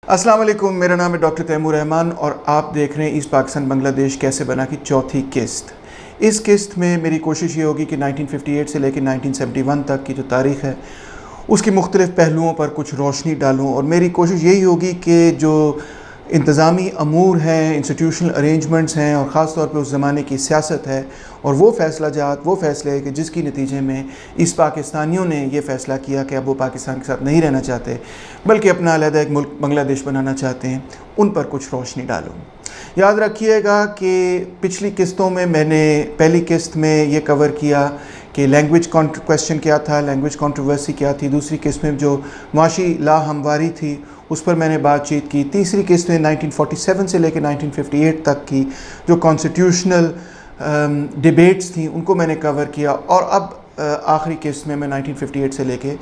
अस्सलाम वालेकुम, मेरा नाम है डॉक्टर तैमूर रहमान और आप देख रहे हैं ईस्ट पाकिस्तान बांग्लादेश कैसे बना की चौथी किस्त। इस किस्त में मेरी कोशिश ये होगी कि 1958 से लेकर 1971 तक की जो तारीख़ है उसकी मुख्तलिफ़ पहलुओं पर कुछ रोशनी डालूँ और मेरी कोशिश यही होगी कि जो इंतज़ामी अमूर हैं, इंस्टीट्यूशनल अरेंजमेंट्स हैं और ख़ास तौर पे उस ज़माने की सियासत है और वो फ़ैसले कि जिसकी नतीजे में इस पाकिस्तानियों ने ये फ़ैसला किया कि अब वो पाकिस्तान के साथ नहीं रहना चाहते बल्कि अपना अलग एक मुल्क बांग्लादेश बनाना चाहते हैं, उन पर कुछ रोशनी डालूँ। याद रखिएगा कि पिछली किस्तों में मैंने पहली किस्त में ये कवर किया कि लैंग्वेज क्वेश्चन क्या था, लैंग्वेज कंट्रोवर्सी क्या थी। दूसरी किस्त में जो मुआशी लाहमवारी थी उस पर मैंने बातचीत की। तीसरी किस्त में 1947 से लेकर 1958 तक की जो कॉन्स्टिट्यूशनल डिबेट्स थी उनको मैंने कवर किया और अब आखिरी किस्त में मैं 1958 से लेकर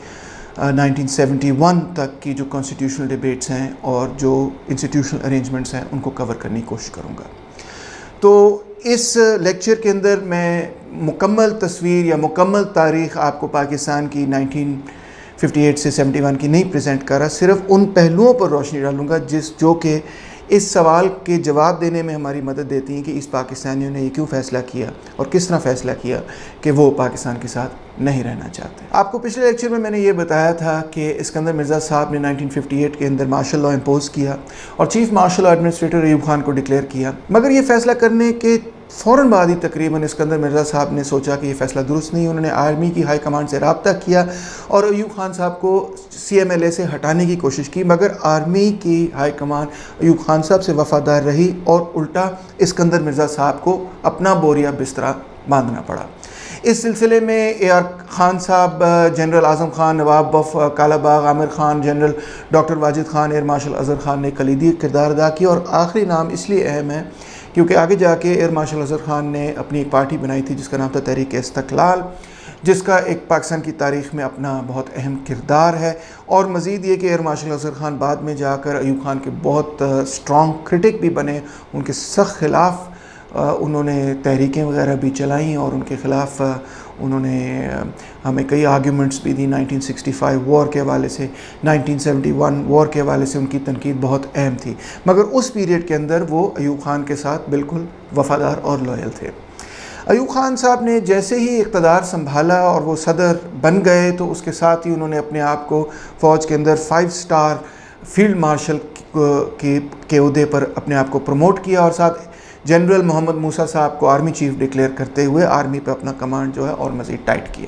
1971 तक की जो कॉन्स्टिट्यूशनल डिबेट्स हैं और जो इंस्टीट्यूशनल अरेंजमेंट्स हैं उनको कवर करने की कोशिश करूँगा। तो इस लेक्चर के अंदर मैं मुकम्मल तस्वीर या मुकम्मल तारीख़ आपको पाकिस्तान की 1958 से 71 की नहीं प्रेजेंट कर रहा, सिर्फ उन पहलुओं पर रोशनी डालूँगा जो कि इस सवाल के जवाब देने में हमारी मदद देती हैं कि इस पाकिस्तानियों ने ये क्यों फ़ैसला किया और किस तरह फ़ैसला किया कि वो पाकिस्तान के साथ नहीं रहना चाहते। आपको पिछले लेक्चर में मैंने ये बताया था कि इस्कंदर मिर्ज़ा साहब ने 1958 के अंदर मार्शल लॉ इम्पोज़ किया और chief marshal administrator Ayub Khan को डिक्लेयर किया, मगर ये फ़ैसला करने के फ़ौरन बाद ही तकरीबन इस्कंदर मिर्ज़ा साहब ने सोचा कि ये फ़ैसला दुरुस्त नहीं। उन्होंने आर्मी की हाई कमांड से रब्ता किया और अयूब खान साहब को CMLA से हटाने की कोशिश की, मगर आर्मी की हाई कमांड अयूब खान साहब से वफ़ादार रही और उल्टा इस्कंदर मिर्ज़ा साहब को अपना बोरिया बिस्तरा बांधना पड़ा। इस सिलसिले में AR Khan sahab, general Azam Khan, Nawab of Kalabagh Amir Khan, general doctor Wajid Khan, air marshal Azhar Khan ने कलीदी किरदार अदा किया और आखिरी नाम इसलिए अहम है क्योंकि आगे जाके एयर मार्शल अज़हर खान ने अपनी एक पार्टी बनाई थी जिसका नाम था तहरीक इस्तक़लाल, जिसका एक पाकिस्तान की तारीख़ में अपना बहुत अहम किरदार है। और मज़ीद ये कि एयर मार्शल अज़हर खान बाद में जाकर अयूब खान के बहुत स्ट्रॉन्ग क्रिटिक भी बने, उनके सख्त ख़िलाफ़ उन्होंने तहरीकें वगैरह भी चलाई और उनके ख़िलाफ़ उन्होंने हमें कई आर्ग्यूमेंट्स भी दी। 1965 वॉर के हवाले से, 1971 वॉर के हवाले से उनकी तनकीद बहुत अहम थी, मगर उस पीरियड के अंदर वो अयूब खान के साथ बिल्कुल वफ़ादार और लॉयल थे। अयूब खान साहब ने जैसे ही इक़्तिदार संभाला और वो सदर बन गए तो उसके साथ ही उन्होंने अपने आप को फ़ौज के अंदर 5 स्टार फील्ड मार्शल के ओहदे पर अपने आप को प्रमोट किया और साथ जनरल मोहम्मद मूसा साहब को आर्मी चीफ डिक्लेयर करते हुए आर्मी पर अपना कमांड जो है और मज़ीद टाइट किया।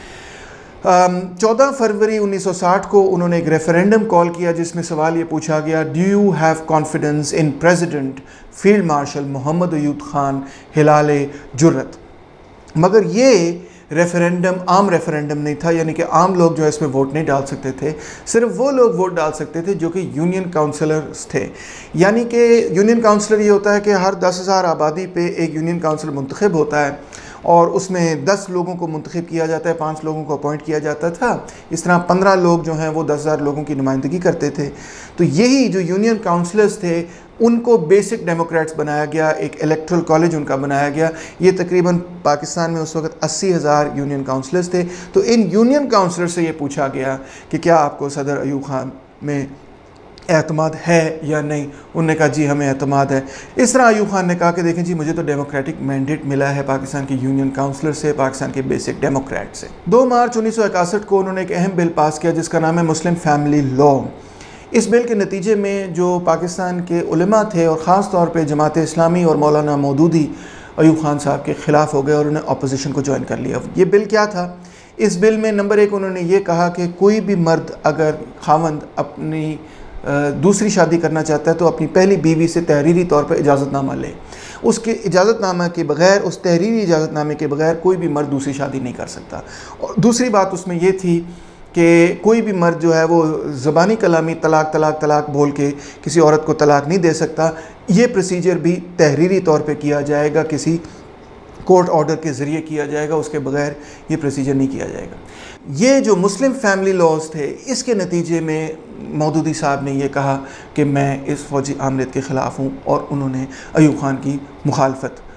14 फरवरी 1960 को उन्होंने एक रेफरेंडम कॉल किया जिसमें सवाल ये पूछा गया, do you have confidence in president field marshal Mohammad Ayub Khan हिलाल जुर्रत। मगर ये रेफरेंडम आम रेफरेंडम नहीं था, यानी कि आम लोग जो है इसमें वोट नहीं डाल सकते थे, सिर्फ वो लोग वोट डाल सकते थे जो कि यूनियन काउंसलर्स थे। यानी कि यूनियन काउंसलर ये होता है कि हर 10,000 आबादी पे एक यूनियन काउंसिल मुंतखब होता है और उसमें 10 लोगों को मुंतखब किया जाता है, 5 लोगों को अपॉइंट किया जाता था। इस तरह 15 लोग जो हैं वो 10,000 लोगों की नुमाइंदगी करते थे। तो यही जो यूनियन काउंसलर्स थे उनको बेसिक डेमोक्रेट्स बनाया गया, एक इलेक्ट्रल कॉलेज उनका बनाया गया। ये तकरीबन पाकिस्तान में उस वक्त 80,000 यूनियन काउंसलर्स थे। तो इन यूनियन काउंसलर से ये पूछा गया कि क्या आपको सदर अयूब खान में एतमाद है या नहीं। उन्होंने कहा जी हमें एतमाद है। इस तरह अयूब खान ने कहा कि देखें जी मुझे तो डेमोक्रेटिक मैंडेट मिला है पाकिस्तान के यूनियन काउंसलर से, पाकिस्तान के बेसिक डेमोक्रेट से। 2 मार्च 1961 को उन्होंने एक अहम बिल पास किया जिसका नाम है मुस्लिम फैमिली लॉ। इस बिल के नतीजे में जो पाकिस्तान के उलमा थे और ख़ास तौर पे जमात इस्लामी और मौलाना मौदूदी अयूब खान साहब के ख़िलाफ़ हो गए और उन्होंने अपोजिशन को ज्वाइन कर लिया। ये बिल क्या था? इस बिल में नंबर 1 उन्होंने ये कहा कि कोई भी मर्द अगर खावंद अपनी दूसरी शादी करना चाहता है तो अपनी पहली बीवी से तहरीरी तौर पर इजाज़तनामा ले। उसके इजाज़तनामा के बग़ैर, उस तहरीरी इजाज़तनामे के बग़ैर कोई भी मर्द दूसरी शादी नहीं कर सकता। और दूसरी बात उसमें यह थी कि कोई भी मर्द जो है वो ज़बानी कलामी तलाक तलाक तलाक बोल के किसी औरत को तलाक नहीं दे सकता। ये प्रोसीजर भी तहरीरी तौर पे किया जाएगा, किसी कोर्ट ऑर्डर के ज़रिए किया जाएगा, उसके बगैर ये प्रोसीजर नहीं किया जाएगा। ये जो मुस्लिम फैमिली लॉज थे इसके नतीजे में मौदूदी साहब ने ये कहा कि मैं इस फ़ौजी आमरीत के ख़िलाफ़ हूँ और उन्होंने अयूब खान की मुखालफत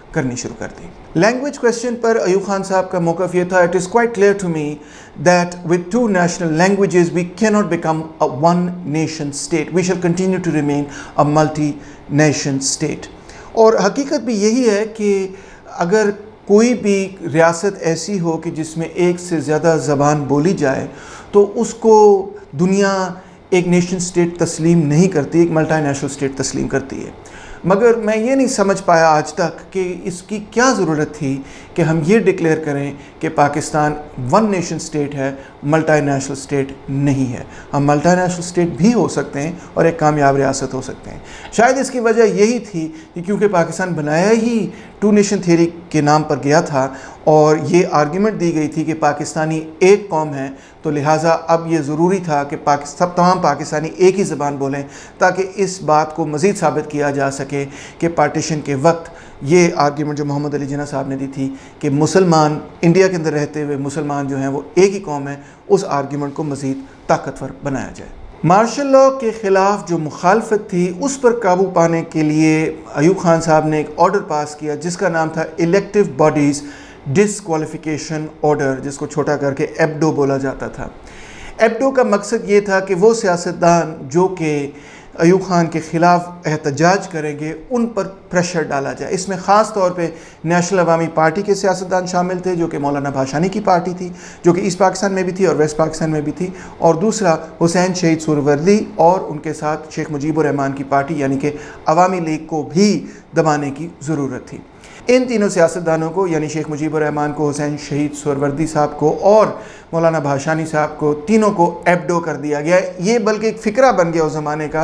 करनी शुरू कर दी। लैंग्वेज क्वेश्चन पर अयूब खान साहब का मौक़िफ़ ये था, it is quite clear to me that with two national languages we can not become a one nation state, we shall continue to remain a multi nation state. और हकीकत भी यही है कि अगर कोई भी रियासत ऐसी हो कि जिसमें एक से ज़्यादा ज़बान बोली जाए तो उसको दुनिया एक नेशन स्टेट तस्लीम नहीं करती, एक मल्टी नेशनल स्टेट तस्लीम करती है। मगर मैं ये नहीं समझ पाया आज तक कि इसकी क्या ज़रूरत थी कि हम ये डिक्लेयर करें कि पाकिस्तान वन नेशन स्टेट है, मल्टी नेशनल स्टेट नहीं है। हम मल्टी नेशनल स्टेट भी हो सकते हैं और एक कामयाब रियासत हो सकते हैं। शायद इसकी वजह यही थी कि क्योंकि पाकिस्तान बनाया ही टू नेशन थ्योरी के नाम पर गया था और ये आर्ग्यूमेंट दी गई थी कि पाकिस्तानी एक कौम है, तो लिहाजा अब ये ज़रूरी था कि सब तमाम पाकिस्तानी एक ही ज़बान बोलें ताकि इस बात को मज़ीद साबित किया जा सके कि पार्टीशन के वक्त ये आर्ग्यूमेंट जो मोहम्मद अली जिन्ना साहब ने दी थी कि मुसलमान इंडिया के अंदर रहते हुए मुसलमान जो हैं वो एक ही कौम है, उस आर्ग्यूमेंट को मज़ीद ताकतवर बनाया जाए। मार्शल लॉ के ख़िलाफ़ जो मुखालफत थी उस पर काबू पाने के लिए अयूब खान साहब ने एक ऑर्डर पास किया जिसका नाम था इलेक्टिव बॉडीज़ डिसक्वालिफिकेशन ऑर्डर, जिसको छोटा करके एब्डो बोला जाता था। एब्डो का मकसद ये था कि वो सियासतदान जो कि अयूब खान के ख़िलाफ़ एहतजाज करेंगे उन पर प्रेशर डाला जाए। इसमें ख़ास तौर पे नेशनल अवामी पार्टी के सियासतदान शामिल थे जो कि मौलाना भाषानी की पार्टी थी, जो कि ईस्ट पाकिस्तान में भी थी और वेस्ट पाकिस्तान में भी थी, और दूसरा हुसैन शहीद सुहरावर्दी और उनके साथ शेख मुजीबुर रहमान की पार्टी यानी कि अवामी लीग को भी दबाने की ज़रूरत थी। इन तीनों सियासतदानों को यानी शेख मुजीबुर रहमान को, हुसैन शहीद सुहरावर्दी साहब को और मौलाना भाषानी साहब को, तीनों को एब्डो कर दिया गया। ये बल्कि एक फ़िक्रा बन गया उस ज़माने का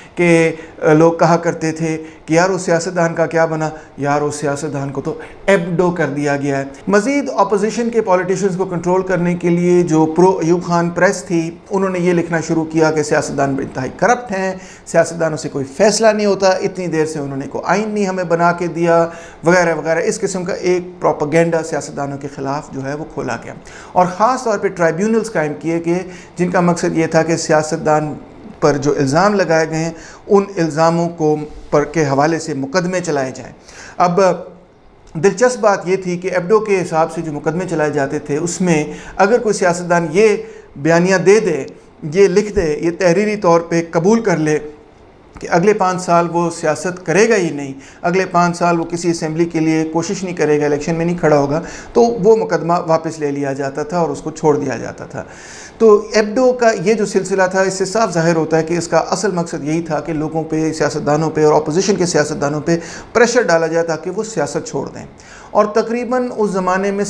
कि लोग कहा करते थे कि यार उस सियासतदान का क्या बना, यार उस सियासतदान को तो एब्डो कर दिया गया है। मज़ीद अपोजिशन के पॉलिटिशियंस को कंट्रोल करने के लिए जो प्रो अयूब खान प्रेस थी उन्होंने ये लिखना शुरू किया कि सियासतदान इंतहाई करप्ट हैं, सियासतदानों से कोई फ़ैसला नहीं होता, इतनी देर से उन्होंने कोई आइन नहीं हमें बना के दिया, वगैरह वगैरह। इस किस्म का एक प्रोपेगेंडा सियासतदानों के ख़िलाफ़ जो है वो खोला गया और ख़ास तौर पर ट्राइब्यूनल्स कायम किए गए जिनका मकसद ये था कि सियासतदान पर जो इल्ज़ाम लगाए गए हैं उन इल्ज़ामों को पर के हवाले से मुकदमे चलाए जाएं। अब दिलचस्प बात ये थी कि एब्डो के हिसाब से जो मुकदमे चलाए जाते थे उसमें अगर कोई सियासतदान ये बयानिया दे दे, ये लिख दे, ये तहरीरी तौर पे कबूल कर ले कि अगले 5 साल वो सियासत करेगा ही नहीं, अगले 5 साल वो किसी असेंबली के लिए कोशिश नहीं करेगा, इलेक्शन में नहीं खड़ा होगा, तो वो मुकदमा वापस ले लिया जाता था और उसको छोड़ दिया जाता था। तो एब्डो का ये जो सिलसिला था इससे साफ ज़ाहिर होता है कि इसका असल मकसद यही था कि लोगों पे, सियासतदानों पे और अपोजिशन के सियासतदानों पे प्रेशर डाला जाए ताकि वो सियासत छोड़ दें। और तकरीबन उस ज़माने में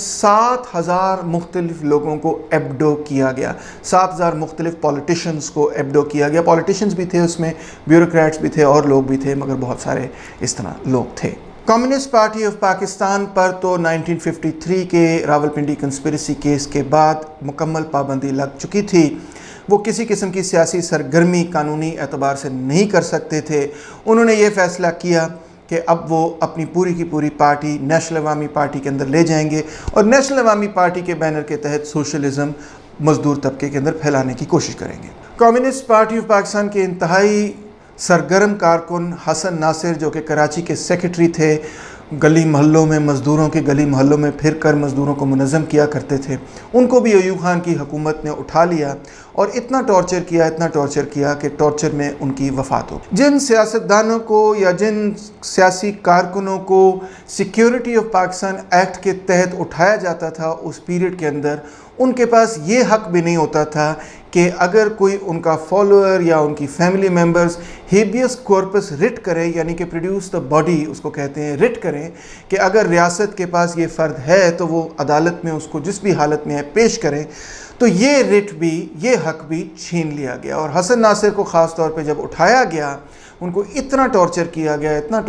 7000 मुख्तलिफ लोगों को एब्डो किया गया, 7000 मुख्तलिफ पॉलिटिशियंस को एब्डो किया गया। पॉलिटिशियंस भी थे उसमें, ब्यूरोक्रेट्स भी थे और लोग भी थे, मगर बहुत सारे इस तरह लोग थे। कम्युनिस्ट पार्टी ऑफ पाकिस्तान पर तो 1953 के रावलपिंडी कंस्पिरेसी केस के बाद मुकम्मल पाबंदी लग चुकी थी। वो किसी किस्म की सियासी सरगर्मी कानूनी एतबार से नहीं कर सकते थे। उन्होंने ये फ़ैसला किया कि अब वो अपनी पूरी की पूरी पार्टी नेशनल अवामी पार्टी के अंदर ले जाएंगे और नेशनल अवामी पार्टी के बैनर के तहत सोशलिज़म मज़दूर तबके के अंदर फैलाने की कोशिश करेंगे। कम्युनिस्ट पार्टी ऑफ पाकिस्तान के इंतहाई सरगर्म कारकुन हसन नासिर जो कि कराची के सेक्रेटरी थे, गली मोहल्लों में मज़दूरों के गली मोहल्लों में फिर कर मज़दूरों को मुनज़्ज़म किया करते थे, उनको भी अयूब खान की हुकूमत ने उठा लिया और इतना टॉर्चर किया कि टॉर्चर में उनकी वफ़ात हो। जिन सियासतदानों को या जिन सियासी कारकुनों को सिक्योरिटी ऑफ पाकिस्तान एक्ट के तहत उठाया जाता था उस पीरियड के अंदर, उनके पास ये हक़ भी नहीं होता था कि अगर कोई उनका फॉलोअर या उनकी family members habeas corpus writ करें, यानी कि प्रोड्यूस द बॉडी उसको कहते हैं, रिट करें कि अगर रियासत के पास ये फ़र्द है तो वो अदालत में उसको जिस भी हालत में है पेश करें, तो ये रिट भी, ये हक़ भी छीन लिया गया। और हसन नासिर को ख़ास तौर पे जब उठाया गया उनको इतना टॉर्चर किया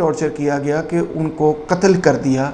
गया कि उनको कत्ल कर दिया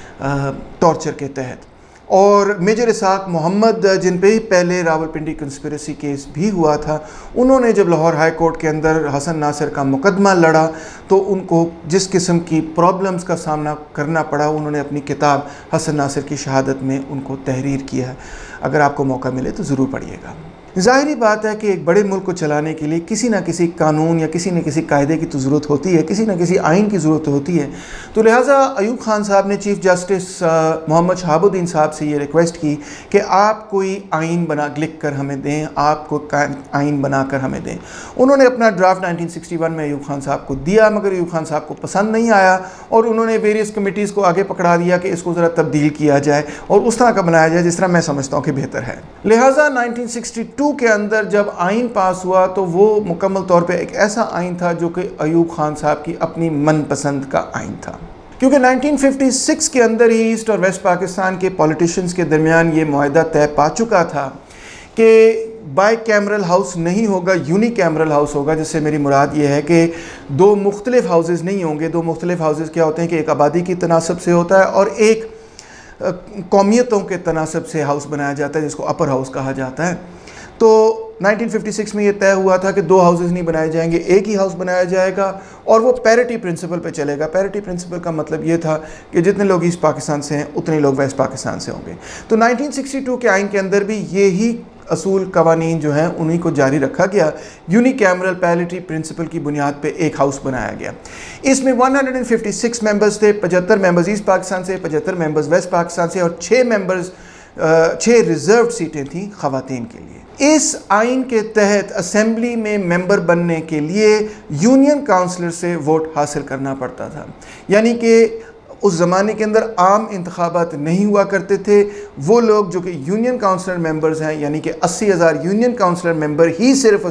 टॉर्चर के तहत। और मेजर इसाक मोहम्मद जिन पे ही पहले रावलपिंडी कंस्पिरेसी केस भी हुआ था, उन्होंने जब लाहौर हाई कोर्ट के अंदर हसन नासिर का मुकदमा लड़ा तो उनको जिस किस्म की प्रॉब्लम्स का सामना करना पड़ा, उन्होंने अपनी किताब हसन नासिर की शहादत में उनको तहरीर किया है। अगर आपको मौका मिले तो ज़रूर पढ़िएगा। ज़ाहिरी बात है कि एक बड़े मुल्क को चलाने के लिए किसी ना किसी कानून या किसी न किसी कायदे की तो ज़रूरत होती है, किसी न किसी आइन की ज़रूरत होती है। तो लिहाजा अयूब खान साहब ने चीफ़ जस्टिस मोहम्मद शहाबुद्दीन साहब से ये रिक्वेस्ट की कि आप कोई आइन लिख कर हमें दें, आपको आइन बनाकर हमें दें। उन्होंने अपना ड्राफ्ट 1961 में अयूब खान साहब को दिया, मगर अयूब खान साहब को पसंद नहीं आया और उन्होंने वेरियस कमिटीज़ को आगे पकड़ा दिया कि इसको ज़रा तब्दील किया जाए और उस तरह का बनाया जाए जिस तरह मैं समझता हूँ कि बेहतर है। लिहाजा 1962 के अंदर जब आइन पास हुआ तो वो मुकम्मल तौर पे एक ऐसा आइन था जो कि अयूब खान साहब की अपनी मनपसंद का आइन था, क्योंकि 1956 के अंदर ही ईस्ट और वेस्ट पाकिस्तान के पॉलिटिशियंस के दरमियान ये मुआहदा तय पा चुका था कि बाई कैमरल हाउस नहीं होगा, यूनी कैमरल हाउस होगा, जिससे मेरी मुराद ये है कि दो मुख्तलिफ हाउसेस नहीं होंगे। दो मुख्तलिफ हाउसेस क्या होते हैं कि एक आबादी की तनासब से होता है और एक कौमियतों के तनासब से हाउस बनाया जाता है, जिसको अपर हाउस कहा जाता है। तो 1956 में ये तय हुआ था कि दो हाउसेस नहीं बनाए जाएंगे, एक ही हाउस बनाया जाएगा और वो पैरिटी प्रिंसिपल पे चलेगा। पैरिटी प्रिंसिपल का मतलब ये था कि जितने लोग ईस्ट पाकिस्तान से हैं उतने लोग वेस्ट पाकिस्तान से होंगे। तो 1962 के आइन के अंदर भी यही असूल कवानीन जो हैं उन्हीं को जारी रखा गया। यूनिकैमरल पैरिटी प्रिंसिपल की बुनियाद पे एक हाउस बनाया गया। इसमें 156 मेंबर्स थे, 75 मेंबर्स ईस्ट पाकिस्तान से, 75 मेंबर्स वेस्ट पाकिस्तान से और 6 रिजर्व सीटें थीं ख़वातीन के लिए। इस आइन के तहत असेंबली में मेंबर बनने के लिए यूनियन काउंसलर से वोट हासिल करना पड़ता था, यानी कि उस ज़माने के अंदर आम इंतखाबात नहीं हुआ करते थे। वो लोग जो कि यूनियन काउंसलर मेंबर्स हैं, यानी कि 80,000 यूनियन काउंसलर मेंबर ही सिर्फ़ और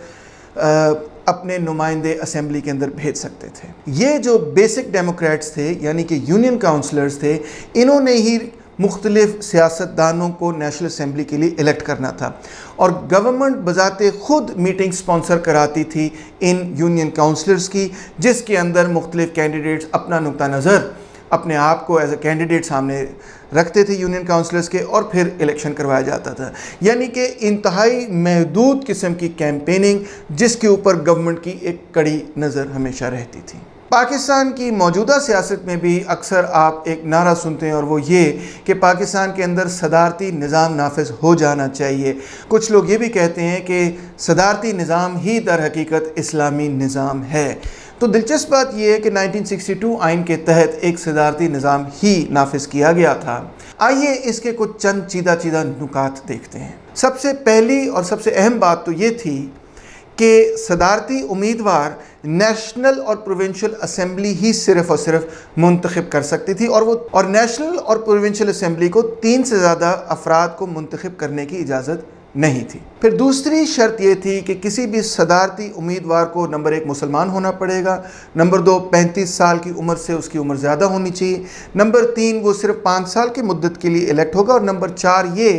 सिर्फ अपने नुमाइंदे असेंबली के अंदर भेज सकते थे। ये जो बेसिक डेमोक्रेट्स थे, यानी कि यूनियन काउंसलर्स थे, इन्होंने ही मुख्तलिफ सियासतदानों को नेशनल असेंबली के लिए इलेक्ट करना था और गवर्नमेंट बजाते ख़ुद मीटिंग स्पॉन्सर कराती थी इन यूनियन काउंसलर्स की, जिसके अंदर मुख्तलिफ कैंडिडेट्स अपना नुक्ता नज़र अपने आप को एज ए कैंडिडेट सामने रखते थे यूनियन काउंसलर्स के और फिर इलेक्शन करवाया जाता था। यानी कि इंतहाई महदूद किस्म की कैंपेनिंग जिसके ऊपर गवर्नमेंट की एक कड़ी नज़र हमेशा रहती थी। पाकिस्तान की मौजूदा सियासत में भी अक्सर आप एक नारा सुनते हैं और वो ये कि पाकिस्तान के अंदर सदारती निज़ाम नाफिज हो जाना चाहिए। कुछ लोग ये भी कहते हैं कि सदारती निज़ाम ही दर हकीकत इस्लामी निज़ाम है। तो दिलचस्प बात यह है कि 1962 आइन के तहत एक सदारती निज़ाम ही नाफिज किया गया था। आइए इसके कुछ चंद चीदा नुकात देखते हैं। सबसे पहली और सबसे अहम बात तो ये थी कि सदारती उम्मीदवार नेशनल और प्रोविंशियल असेंबली ही सिर्फ़ और सिर्फ मुंतखब कर सकती थी और नेशनल और प्रोविंशियल असेंबली को 3 से ज़्यादा अफराद को मुंतखब करने की इजाज़त नहीं थी। फिर दूसरी शर्त ये थी कि किसी भी सदारती उम्मीदवार को नंबर 1 मुसलमान होना पड़ेगा, नंबर 2 35 साल की उम्र से उसकी उम्र ज़्यादा होनी चाहिए, नंबर 3 वो सिर्फ 5 साल की मुद्दत के लिए इलेक्ट होगा और नंबर 4 ये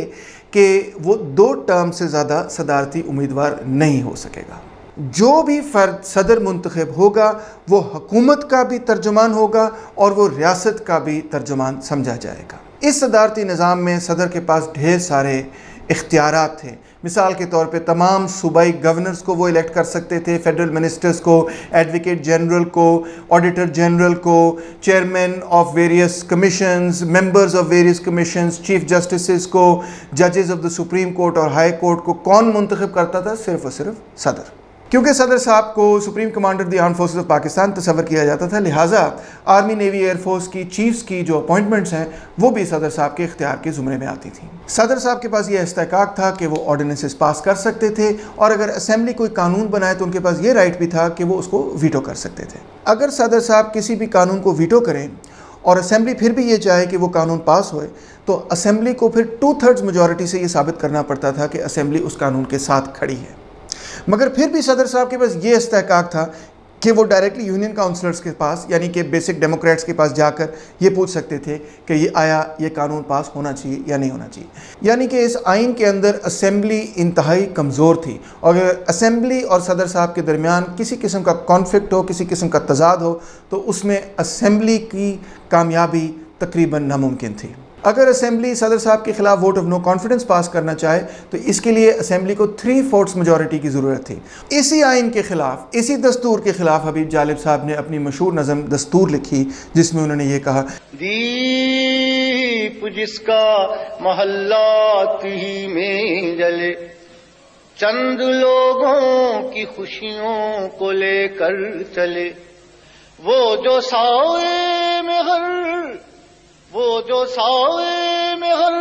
कि वो 2 टर्म से ज़्यादा सदारती उम्मीदवार नहीं हो सकेगा। जो भी फ़र्द सदर मुंतखब होगा वो हुकूमत का भी तर्जुमान होगा और वो रियासत का भी तर्जुमान समझा जाएगा। इस सदारती निज़ाम में सदर के पास ढेर सारे इख्तियारात थे। मिसाल के तौर पे तमाम सूबाई गवर्नर्स को वो इलेक्ट कर सकते थे, फेडरल मिनिस्टर्स को, एडवोकेट जनरल को, ऑडिटर जनरल को, chairman of various commissions, members of various commissions, chief justice को, जजेस ऑफ द सुप्रीम कोर्ट और हाई कोर्ट को कौन मुंतखब करता था? सिर्फ और सिर्फ सदर। क्योंकि सदर साहब को supreme commander the armed forces of Pakistan तस्वर किया जाता था, लिहाजा आर्मी नेवी एयरफोर्स की चीफ्स की जो अपॉइंटमेंट्स हैं वो भी सदर साहब के इख्तियार के ज़ुमरे में आती थी। सदर साहब के पास ये इस्तेकाक था कि वो ऑर्डिनेंसेस पास कर सकते थे और अगर असेंबली कोई कानून बनाए तो उनके पास ये राइट भी था कि वो उसको वीटो कर सकते थे। अगर सदर साहब किसी भी कानून को वीटो करें और असेंबली फिर भी ये चाहे कि वो कानून पास होए तो असेंबली को फिर 2/3 मेजॉरिटी से ये साबित करना पड़ता था कि असेंबली उस कानून के साथ खड़ी है। मगर फिर भी सदर साहब के पास ये इस्तेकाक था कि वो डायरेक्टली यूनियन काउंसलर्स के पास यानी कि बेसिक डेमोक्रेट्स के पास जाकर ये पूछ सकते थे कि ये कानून पास होना चाहिए या नहीं होना चाहिए। यानी कि इस आइन के अंदर असेंबली इंतहाई कमज़ोर थी और अगर असेंबली और सदर साहब के दरमियान किसी किस्म का कॉन्फ्लिक्ट हो, किसी किस्म का तजाद हो तो उसमें असेंबली की कामयाबी तकरीबन नामुमकिन थी। अगर असेंबली सदर साहब के खिलाफ vote of no confidence pass करना चाहे तो इसके लिए असेंबली को 3/4 मेजॉरिटी की ज़रूरत थी। इसी आइन के ख़िलाफ़, इसी दस्तूर के ख़िलाफ़ हबीब जालिब साहब ने अपनी मशहूर नज़म दस्तूर लिखी जिसमें उन्होंने ये कहा, दीप जिसका महल्ला ही में जले चंद लोगों की खुशियों को लेकर चले, वो जो साए में हर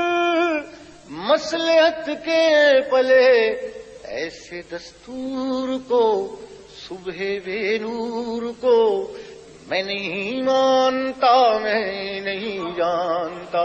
मसलहत के पले, ऐसे दस्तूर को सुबह बेनूर को मैं नहीं मानता, मैं नहीं जानता।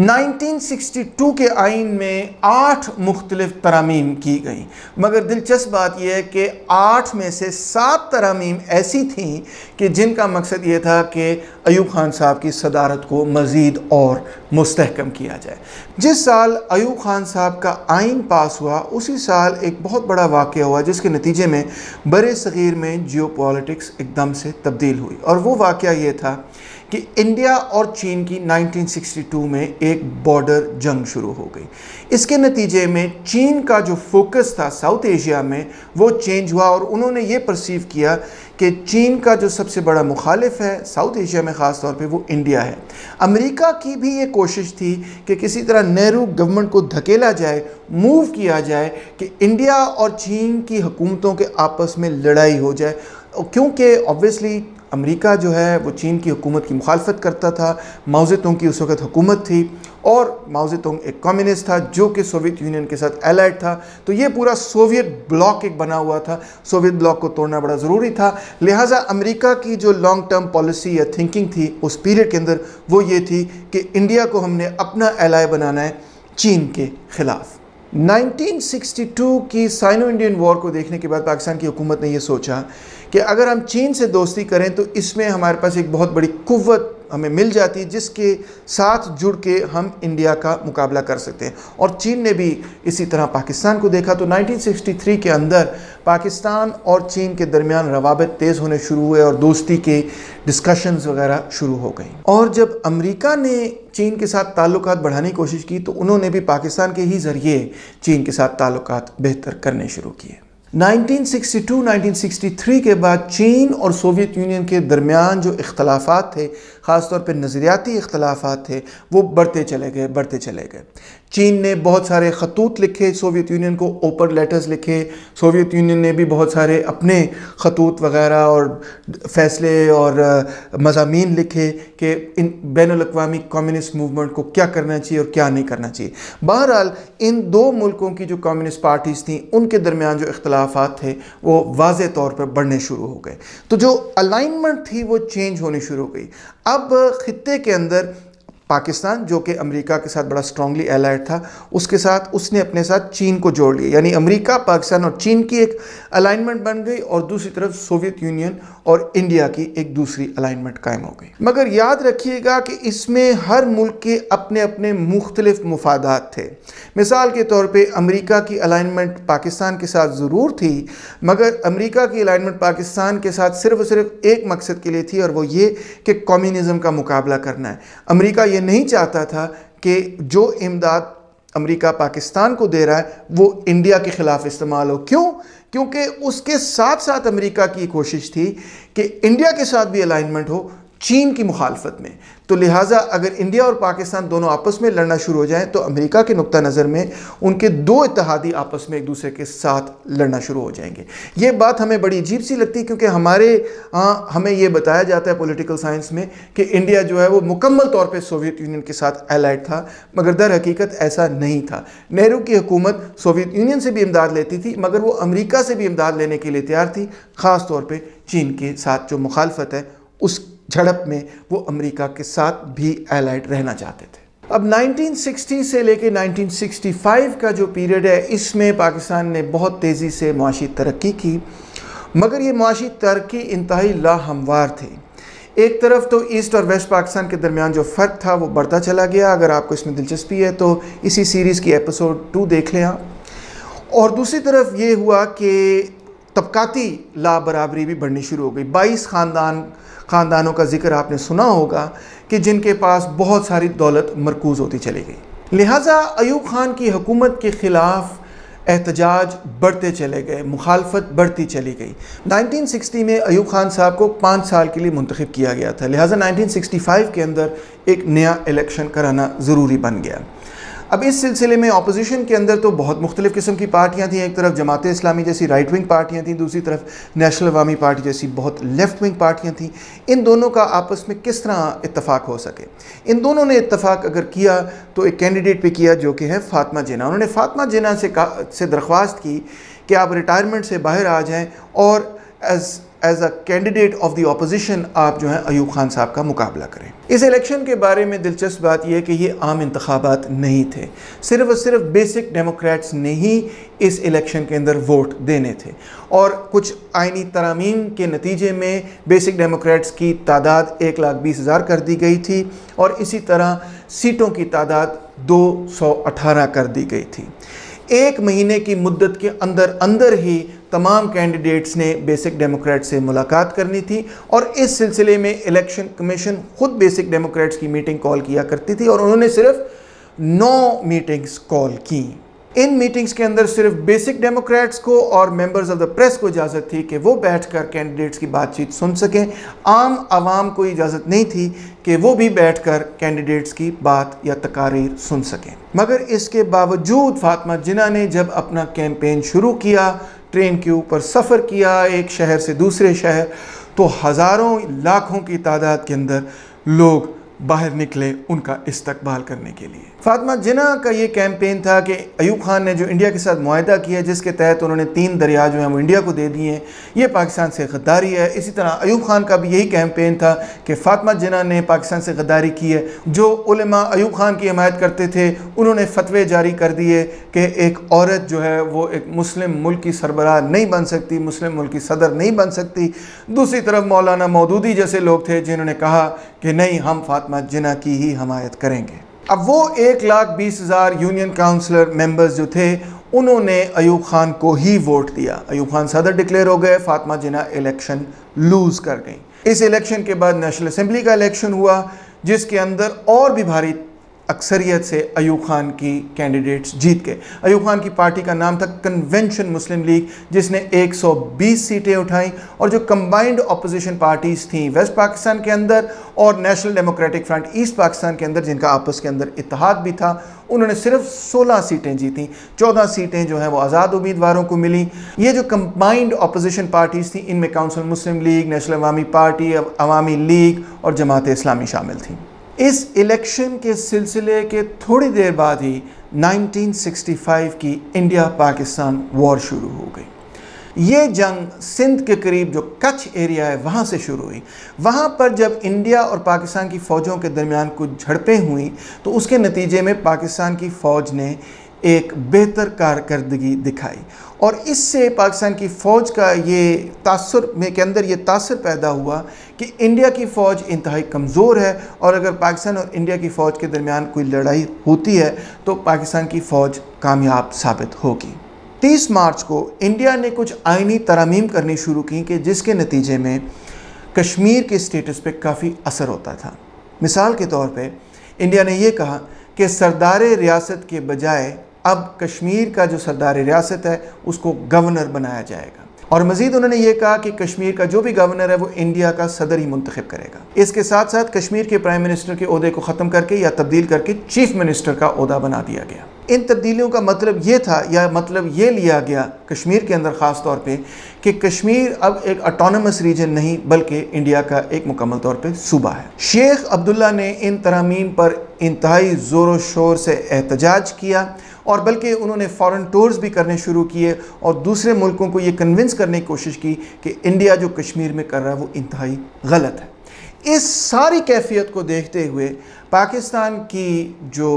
1962 के आइन में 8 मुख्तलिफ तरामीम की गई, मगर दिलचस्प बात यह है कि 8 में से 7 तरामीम ऐसी थीं कि जिनका मकसद ये था कि अयूब खान साहब की सदारत को मज़ीद और मुस्तहकम किया जाए। जिस साल अयूब खान साहब का आइन पास हुआ उसी साल एक बहुत बड़ा वाक़या हुआ जिसके नतीजे में बरे सग़ीर में जियोपॉलिटिक्स एकदम से तब्दील हुई, और वो वाक़या ये था कि इंडिया और चीन की 1962 में एक बॉर्डर जंग शुरू हो गई। इसके नतीजे में चीन का जो फोकस था साउथ एशिया में वो चेंज हुआ, और उन्होंने ये परसीव किया कि चीन का जो सबसे बड़ा मुखालिफ है साउथ एशिया में ख़ास तौर पे वो इंडिया है। अमेरिका की भी ये कोशिश थी कि किसी तरह नेहरू गवर्नमेंट को धकेला जाए, मूव किया जाए कि इंडिया और चीन की हुकूमतों के आपस में लड़ाई हो जाए, क्योंकि ऑब्वियसली अमेरिका जो है वो चीन की हुकूमत की मुखालफत करता था। माओ ज़ेतुंग की उस वक़्त हुकूमत थी और माओ ज़ेतुंग एक कम्युनिस्ट था जो कि सोवियत यूनियन के साथ एलाइड था, तो ये पूरा सोवियत ब्लॉक एक बना हुआ था। सोवियत ब्लॉक को तोड़ना बड़ा ज़रूरी था, लिहाजा अमेरिका की जो लॉन्ग टर्म पॉलिसी या थिंकिंग थी उस पीरियड के अंदर वो ये थी कि इंडिया को हमने अपना एलाय बनाना है चीन के ख़िलाफ़। 1962 की साइनो इंडियन वॉर को देखने के बाद पाकिस्तान की हुकूमत ने यह सोचा कि अगर हम चीन से दोस्ती करें तो इसमें हमारे पास एक बहुत बड़ी कुव्वत हमें मिल जाती है जिसके साथ जुड़ के हम इंडिया का मुकाबला कर सकते हैं, और चीन ने भी इसी तरह पाकिस्तान को देखा। तो 1963 के अंदर पाकिस्तान और चीन के दरमियान रवाबित तेज़ होने शुरू हुए और दोस्ती के डिस्कशंस वगैरह शुरू हो गई। और जब अमेरिका ने चीन के साथ ताल्लुकात बढ़ाने की कोशिश की तो उन्होंने भी पाकिस्तान के ही ज़रिए चीन के साथ ताल्लुकात बेहतर करने शुरू किए। 1962-1963 के बाद चीन और सोवियत यूनियन के दरमियान जो इख्तलाफात थे, ख़ास तौर पे नज़रियाती इख्तलाफात थे, वो बढ़ते चले गए। चीन ने बहुत सारे खतूत लिखे सोवियत यूनियन को, ओपन लेटर्स लिखे। सोवियत यूनियन ने भी बहुत सारे अपने खतूत वगैरह और फ़ैसले और मज़ामीन लिखे कि इन बैनुल-अक़वामी कम्युनिस्ट मूवमेंट को क्या करना चाहिए और क्या नहीं करना चाहिए। बहरहाल इन दो मुल्कों की जो कम्युनिस्ट पार्टीज़ थीं उनके दरमियान जो इख्तलाफात थे वो वाज़े तौर पर बढ़ने शुरू हो गए, तो जो अलाइनमेंट थी वो चेंज होनी शुरू हो गई। अब ख़ित्ते के अंदर पाकिस्तान जो कि अमेरिका के साथ बड़ा स्ट्रांगली एलाइड था, उसके साथ उसने अपने साथ चीन को जोड़ लिया, यानी अमेरिका, पाकिस्तान और चीन की एक अलाइनमेंट बन गई और दूसरी तरफ सोवियत यूनियन और इंडिया की एक दूसरी अलाइनमेंट कायम हो गई। मगर याद रखिएगा कि इसमें हर मुल्क के अपने अपने मुख्तलिफ मुफादात थे। मिसाल के तौर पर अमेरिका की अलाइनमेंट पाकिस्तान के साथ ज़रूर थी, मगर अमेरिका की अलाइनमेंट पाकिस्तान के साथ सिर्फ और सिर्फ एक मकसद के लिए थी, और वो ये कि कम्युनिज़म का मुकाबला करना है। अमेरिका ये नहीं चाहता था कि जो इमदाद अमेरिका पाकिस्तान को दे रहा है वो इंडिया के ख़िलाफ़ इस्तेमाल हो। क्यों? क्योंकि उसके साथ साथ अमेरिका की कोशिश थी कि इंडिया के साथ भी अलाइनमेंट हो चीन की मुखालफत में। तो लिहाजा अगर इंडिया और पाकिस्तान दोनों आपस में लड़ना शुरू हो जाएं तो अमेरिका के नुक्ता नज़र में उनके दो इत्तेहादी आपस में एक दूसरे के साथ लड़ना शुरू हो जाएंगे। ये बात हमें बड़ी अजीब सी लगती है क्योंकि हमें ये बताया जाता है पॉलिटिकल साइंस में कि इंडिया जो है वो मुकम्मल तौर पे सोवियत यूनियन के साथ एलाइड था, मगर दर हकीकत ऐसा नहीं था। नेहरू की हुकूमत सोवियत यूनियन से भी इमदाद लेती थी, मगर वो अमेरिका से भी इमदाद लेने के लिए तैयार थी, ख़ास तौर पर चीन के साथ जो मुखालफत है उस झड़प में वो अमेरिका के साथ भी एलाइड रहना चाहते थे। अब 1960 से लेकर 1965 का जो पीरियड है इसमें पाकिस्तान ने बहुत तेज़ी से मुआशी तरक्की की, मगर ये मुआशी तरक्की इंतहाई लाहमवार थी। एक तरफ तो ईस्ट और वेस्ट पाकिस्तान के दरमियान जो फ़र्क था वो बढ़ता चला गया, अगर आपको इसमें दिलचस्पी है तो इसी सीरीज़ की एपिसोड 2 देख लें आप। और दूसरी तरफ ये हुआ कि तबकाती ला बराबरी भी बढ़नी शुरू हो गई। 22 ख़ानदानों का जिक्र आपने सुना होगा कि जिनके पास बहुत सारी दौलत मरकूज़ होती चली गई। लिहाजा अयूब खान की हुकूमत के ख़िलाफ़ एहतजाज बढ़ते चले गए, मुखालफत बढ़ती चली गई। 1960 में अयूब खान साहब को 5 साल के लिए मुंतखब किया गया था, लिहाजा 1965 के अंदर एक नया इलेक्शन कराना ज़रूरी बन गया। अब इस सिलसिले में अपोजिशन के अंदर तो बहुत मुख्तलिफ़ किस्म की पार्टियाँ थीं। एक तरफ जमात इस्लामी जैसी राइट विंग पार्टियाँ थीं, दूसरी तरफ नेशनल अवामी पार्टी जैसी बहुत लेफ़्ट विंग पार्टियाँ थीं। इन दोनों का आपस में किस तरह इत्तफ़ाक़ हो सके? इन दोनों ने इत्तफ़ाक़ अगर किया तो एक कैंडिडेट पे किया जो कि है फ़ातिमा जिन्ना। उन्होंने फ़ातिमा जिन्ना से दरख्वास्त की कि आप रिटायरमेंट से बाहर आ जाएँ और as a candidate of the opposition आप जो है अयूब खान साहब का मुकाबला करें। इस इलेक्शन के बारे में दिलचस्प बात यह है कि ये आम इंतखाबात नहीं थे, सिर्फ और सिर्फ बेसिक डेमोक्रेट्स ने ही इस इलेक्शन के अंदर वोट देने थे और कुछ आइनी तरामीम के नतीजे में बेसिक डेमोक्रेट्स की तादाद 1,20,000 कर दी गई थी और इसी तरह सीटों की तादाद 218 कर दी गई थी। एक महीने की मुद्दत के अंदर ही तमाम कैंडिडेट्स ने बेसिक डेमोक्रेट से मुलाकात करनी थी और इस सिलसिले में इलेक्शन कमीशन खुद बेसिक डेमोक्रेट्स की मीटिंग कॉल किया करती थी और उन्होंने सिर्फ 9 मीटिंग्स कॉल की। इन मीटिंग्स के अंदर सिर्फ बेसिक डेमोक्रेट्स को और मेंबर्स ऑफ द प्रेस को इजाज़त थी कि वो बैठकर कैंडिडेट्स की बातचीत सुन सकें। आम आवाम को इजाज़त नहीं थी कि वो भी बैठकर कैंडिडेट्स की बात या तकारीर सुन सकें। मगर इसके बावजूद फ़ातिमा जिन्ना ने जब अपना कैंपेन शुरू किया, ट्रेन के ऊपर सफ़र किया एक शहर से दूसरे शहर, तो हज़ारों लाखों की तादाद के अंदर लोग बाहर निकले उनका इस्तकबाल करने के लिए। फ़ातिमा जिन्ना का ये कैंपेन था कि अयूब खान ने जो इंडिया के साथ मुआहदा किया जिसके तहत उन्होंने 3 दरिया जो हैं वो इंडिया को दे दिए हैं, ये पाकिस्तान से गद्दारी है। इसी तरह अयूब खान का भी यही कैंपेन था कि फ़ातिमा जिन्ना ने पाकिस्तान से गद्दारी की है। जो उलमा अयूब खान की हिमायत करते थे उन्होंने फतवे जारी कर दिए कि एक औरत जो है वो एक मुस्लिम मुल्क की सरबराह नहीं बन सकती, मुस्लिम मुल्क की सदर नहीं बन सकती। दूसरी तरफ मौलाना मौदूदी जैसे लोग थे जिन्होंने कहा कि नहीं, हम फ़ातिमा जिन्ना की ही हिमायत करेंगे। अब वो 1,20,000 यूनियन काउंसलर मेंबर्स जो थे उन्होंने अयूब खान को ही वोट दिया। अयूब खान सदर डिक्लेयर हो गए, फ़ातिमा जिन्ना इलेक्शन लूज़ कर गई। इस इलेक्शन के बाद नेशनल असेंबली का इलेक्शन हुआ जिसके अंदर और भी भारी अक्सरियत से अयूब खान की कैंडिडेट्स जीत गए। अयूब खान की पार्टी का नाम था कन्वेंशन मुस्लिम लीग, जिसने 120 सीटें उठाईं और जो कंबाइंड अपोजिशन पार्टीज़ थीं वेस्ट पाकिस्तान के अंदर और national democratic front east Pakistan के अंदर, जिनका आपस के अंदर इत्तेहाद भी था, उन्होंने सिर्फ 16 सीटें जीती। 14 सीटें जो हैं वो आज़ाद उम्मीदवारों को मिली। ये जो कंबाइंड अपोजिशन पार्टीज़ थी इनमें council Muslim league, national Awami party, Awami league और जमात इस्लामी शामिल थी। इस इलेक्शन के सिलसिले के थोड़ी देर बाद ही 1965 की इंडिया पाकिस्तान वॉर शुरू हो गई। ये जंग सिंध के करीब जो कच्छ एरिया है वहाँ से शुरू हुई। वहाँ पर जब इंडिया और पाकिस्तान की फ़ौजों के दरमियान कुछ झड़पें हुई तो उसके नतीजे में पाकिस्तान की फ़ौज ने एक बेहतर कारकर्दगी दिखाई और इससे पाकिस्तान की फ़ौज का ये तासुर में के अंदर ये तासुर पैदा हुआ कि इंडिया की फ़ौज इंतहाई कमज़ोर है और अगर पाकिस्तान और इंडिया की फ़ौज के दरमियान कोई लड़ाई होती है तो पाकिस्तान की फ़ौज कामयाब साबित होगी। 30 मार्च को इंडिया ने कुछ आइनी तरामीम करनी शुरू की कि जिसके नतीजे में कश्मीर के स्टेटस पे काफ़ी असर होता था। मिसाल के तौर पे इंडिया ने यह कहा कि सरदार रियासत के बजाय अब कश्मीर का जो सरदार रियासत है उसको गवर्नर बनाया जाएगा और मज़ीद उन्होंने ये कहा कि कश्मीर का जो भी गवर्नर है वो इंडिया का सदर ही मुंतखब करेगा। इसके साथ साथ कश्मीर के प्राइम मिनिस्टर के ओहदे को ख़त्म करके या तब्दील करके चीफ मिनिस्टर का ओहदा बना दिया गया। इन तब्दीलियों का मतलब ये था या मतलब ये लिया गया कश्मीर के अंदर ख़ास तौर पे कि कश्मीर अब एक ऑटोनमस रीजन नहीं बल्कि इंडिया का एक मुकम्मल तौर पे सूबा है। शेख अब्दुल्ला ने इन तरामीम पर इंतहाई ज़ोर शोर से एहतजाज किया और बल्कि उन्होंने फ़ॉरेन टूर्स भी करने शुरू किए और दूसरे मुल्कों को ये कन्विंस करने की कोशिश की कि इंडिया जो कश्मीर में कर रहा है वो इंतहाई गलत है। इस सारी कैफियत को देखते हुए पाकिस्तान की जो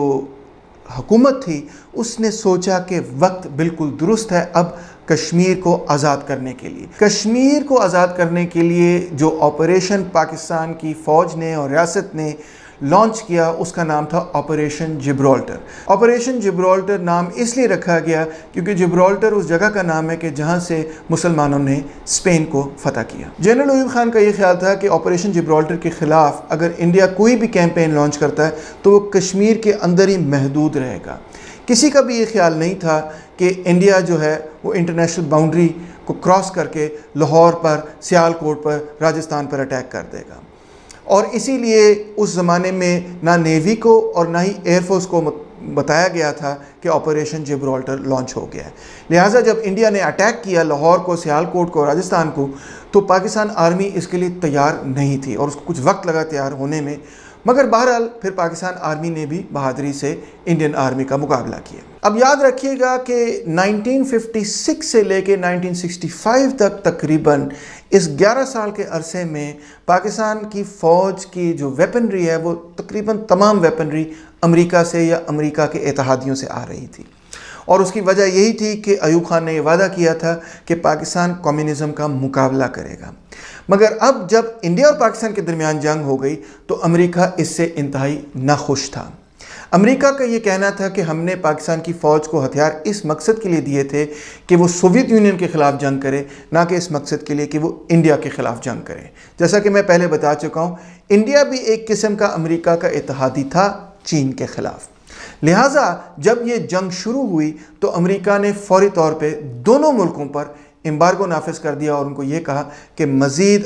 हुकूमत थी उसने सोचा कि वक्त बिल्कुल दुरुस्त है अब कश्मीर को आज़ाद करने के लिए। कश्मीर को आज़ाद करने के लिए जो ऑपरेशन पाकिस्तान की फ़ौज ने और रियासत ने लॉन्च किया उसका नाम था ऑपरेशन जिब्राल्टर। ऑपरेशन जिब्राल्टर नाम इसलिए रखा गया क्योंकि जिब्राल्टर उस जगह का नाम है कि जहां से मुसलमानों ने स्पेन को फतह किया। जनरल अयूब खान का ये ख्याल था कि ऑपरेशन जिब्राल्टर के ख़िलाफ़ अगर इंडिया कोई भी कैंपेन लॉन्च करता है तो वो कश्मीर के अंदर ही महदूद रहेगा। किसी का भी ये ख्याल नहीं था कि इंडिया जो है वो इंटरनेशनल बाउंड्री को क्रॉस करके लाहौर पर, सियालकोट पर, राजस्थान पर अटैक कर देगा और इसीलिए उस ज़माने में ना नेवी को और ना ही एयरफोर्स को बताया गया था कि ऑपरेशन जिब्राल्टर लॉन्च हो गया है। लिहाजा जब इंडिया ने अटैक किया लाहौर को, सियालकोट को, राजस्थान को, तो पाकिस्तान आर्मी इसके लिए तैयार नहीं थी और उसको कुछ वक्त लगा तैयार होने में, मगर बहरहाल फिर पाकिस्तान आर्मी ने भी बहादुरी से इंडियन आर्मी का मुकाबला किया। अब याद रखिएगा कि 1956 से लेके 1965 तक तकरीबन इस 11 साल के अरसे में पाकिस्तान की फ़ौज की जो वेपनरी है वो तकरीबन तमाम वेपनरी अमेरिका से या अमेरिका के इत्तेहादियों से आ रही थी। और उसकी वजह यही थी कि अयूब खान ने यह वादा किया था कि पाकिस्तान कम्युनिज़म का मुकाबला करेगा। मगर अब जब इंडिया और पाकिस्तान के दरमियान जंग हो गई तो अमेरिका इससे इंतहाई नाखुश था। अमेरिका का ये कहना था कि हमने पाकिस्तान की फ़ौज को हथियार इस मकसद के लिए दिए थे कि वो सोवियत यूनियन के ख़िलाफ़ जंग करे, ना कि इस मकसद के लिए कि वो इंडिया के ख़िलाफ़ जंग करे। जैसा कि मैं पहले बता चुका हूँ, इंडिया भी एक किस्म का अमेरिका का इत्तेहादी था चीन के ख़िलाफ़। लिहाजा जब ये जंग शुरू हुई तो अमेरिका ने फौरी तौर पे दोनों मुल्कों पर एम्बार्गो नाफिज कर दिया और उनको ये कहा कि मज़ीद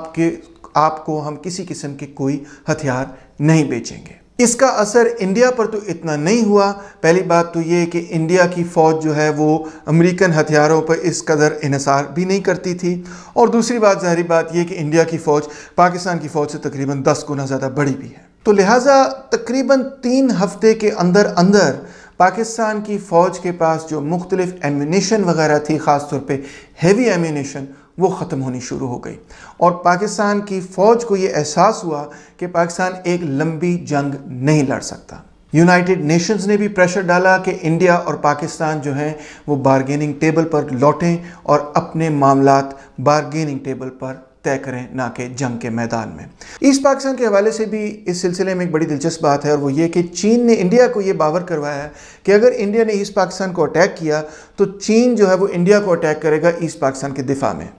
आपको हम किसी किस्म के कोई हथियार नहीं बेचेंगे। इसका असर इंडिया पर तो इतना नहीं हुआ। पहली बात तो ये कि इंडिया की फ़ौज जो है वो अमेरिकन हथियारों पर इस कदर इन्हिसार भी नहीं करती थी, और दूसरी बात ज़ाहिर बात यह कि इंडिया की फ़ौज पाकिस्तान की फ़ौज से तकरीबन 10 गुना ज़्यादा बड़ी भी है। तो लिहाजा तकरीबन 3 हफ्ते के अंदर अंदर पाकिस्तान की फ़ौज के पास जो मुख्तलिफ एम्यूनेशन वगैरह थी, ख़ास तौर पे हैवी एम्यूनेशन, वो ख़त्म होनी शुरू हो गई और पाकिस्तान की फ़ौज को ये एहसास हुआ कि पाकिस्तान एक लंबी जंग नहीं लड़ सकता। यूनाइटेड नेशंस ने भी प्रेशर डाला कि इंडिया और पाकिस्तान जो हैं वो बारगेनिंग टेबल पर लौटें और अपने मामलात बारगेनिंग टेबल पर तय करें, ना कि जंग के मैदान में। ईस्ट पाकिस्तान के हवाले से भी इस सिलसिले में एक बड़ी दिलचस्प बात है और वो ये कि चीन ने इंडिया को ये बावर करवाया है कि अगर इंडिया ने ईस्ट पाकिस्तान को अटैक किया तो चीन जो है वो इंडिया को अटैक करेगा ईस्ट पाकिस्तान के दिफा में।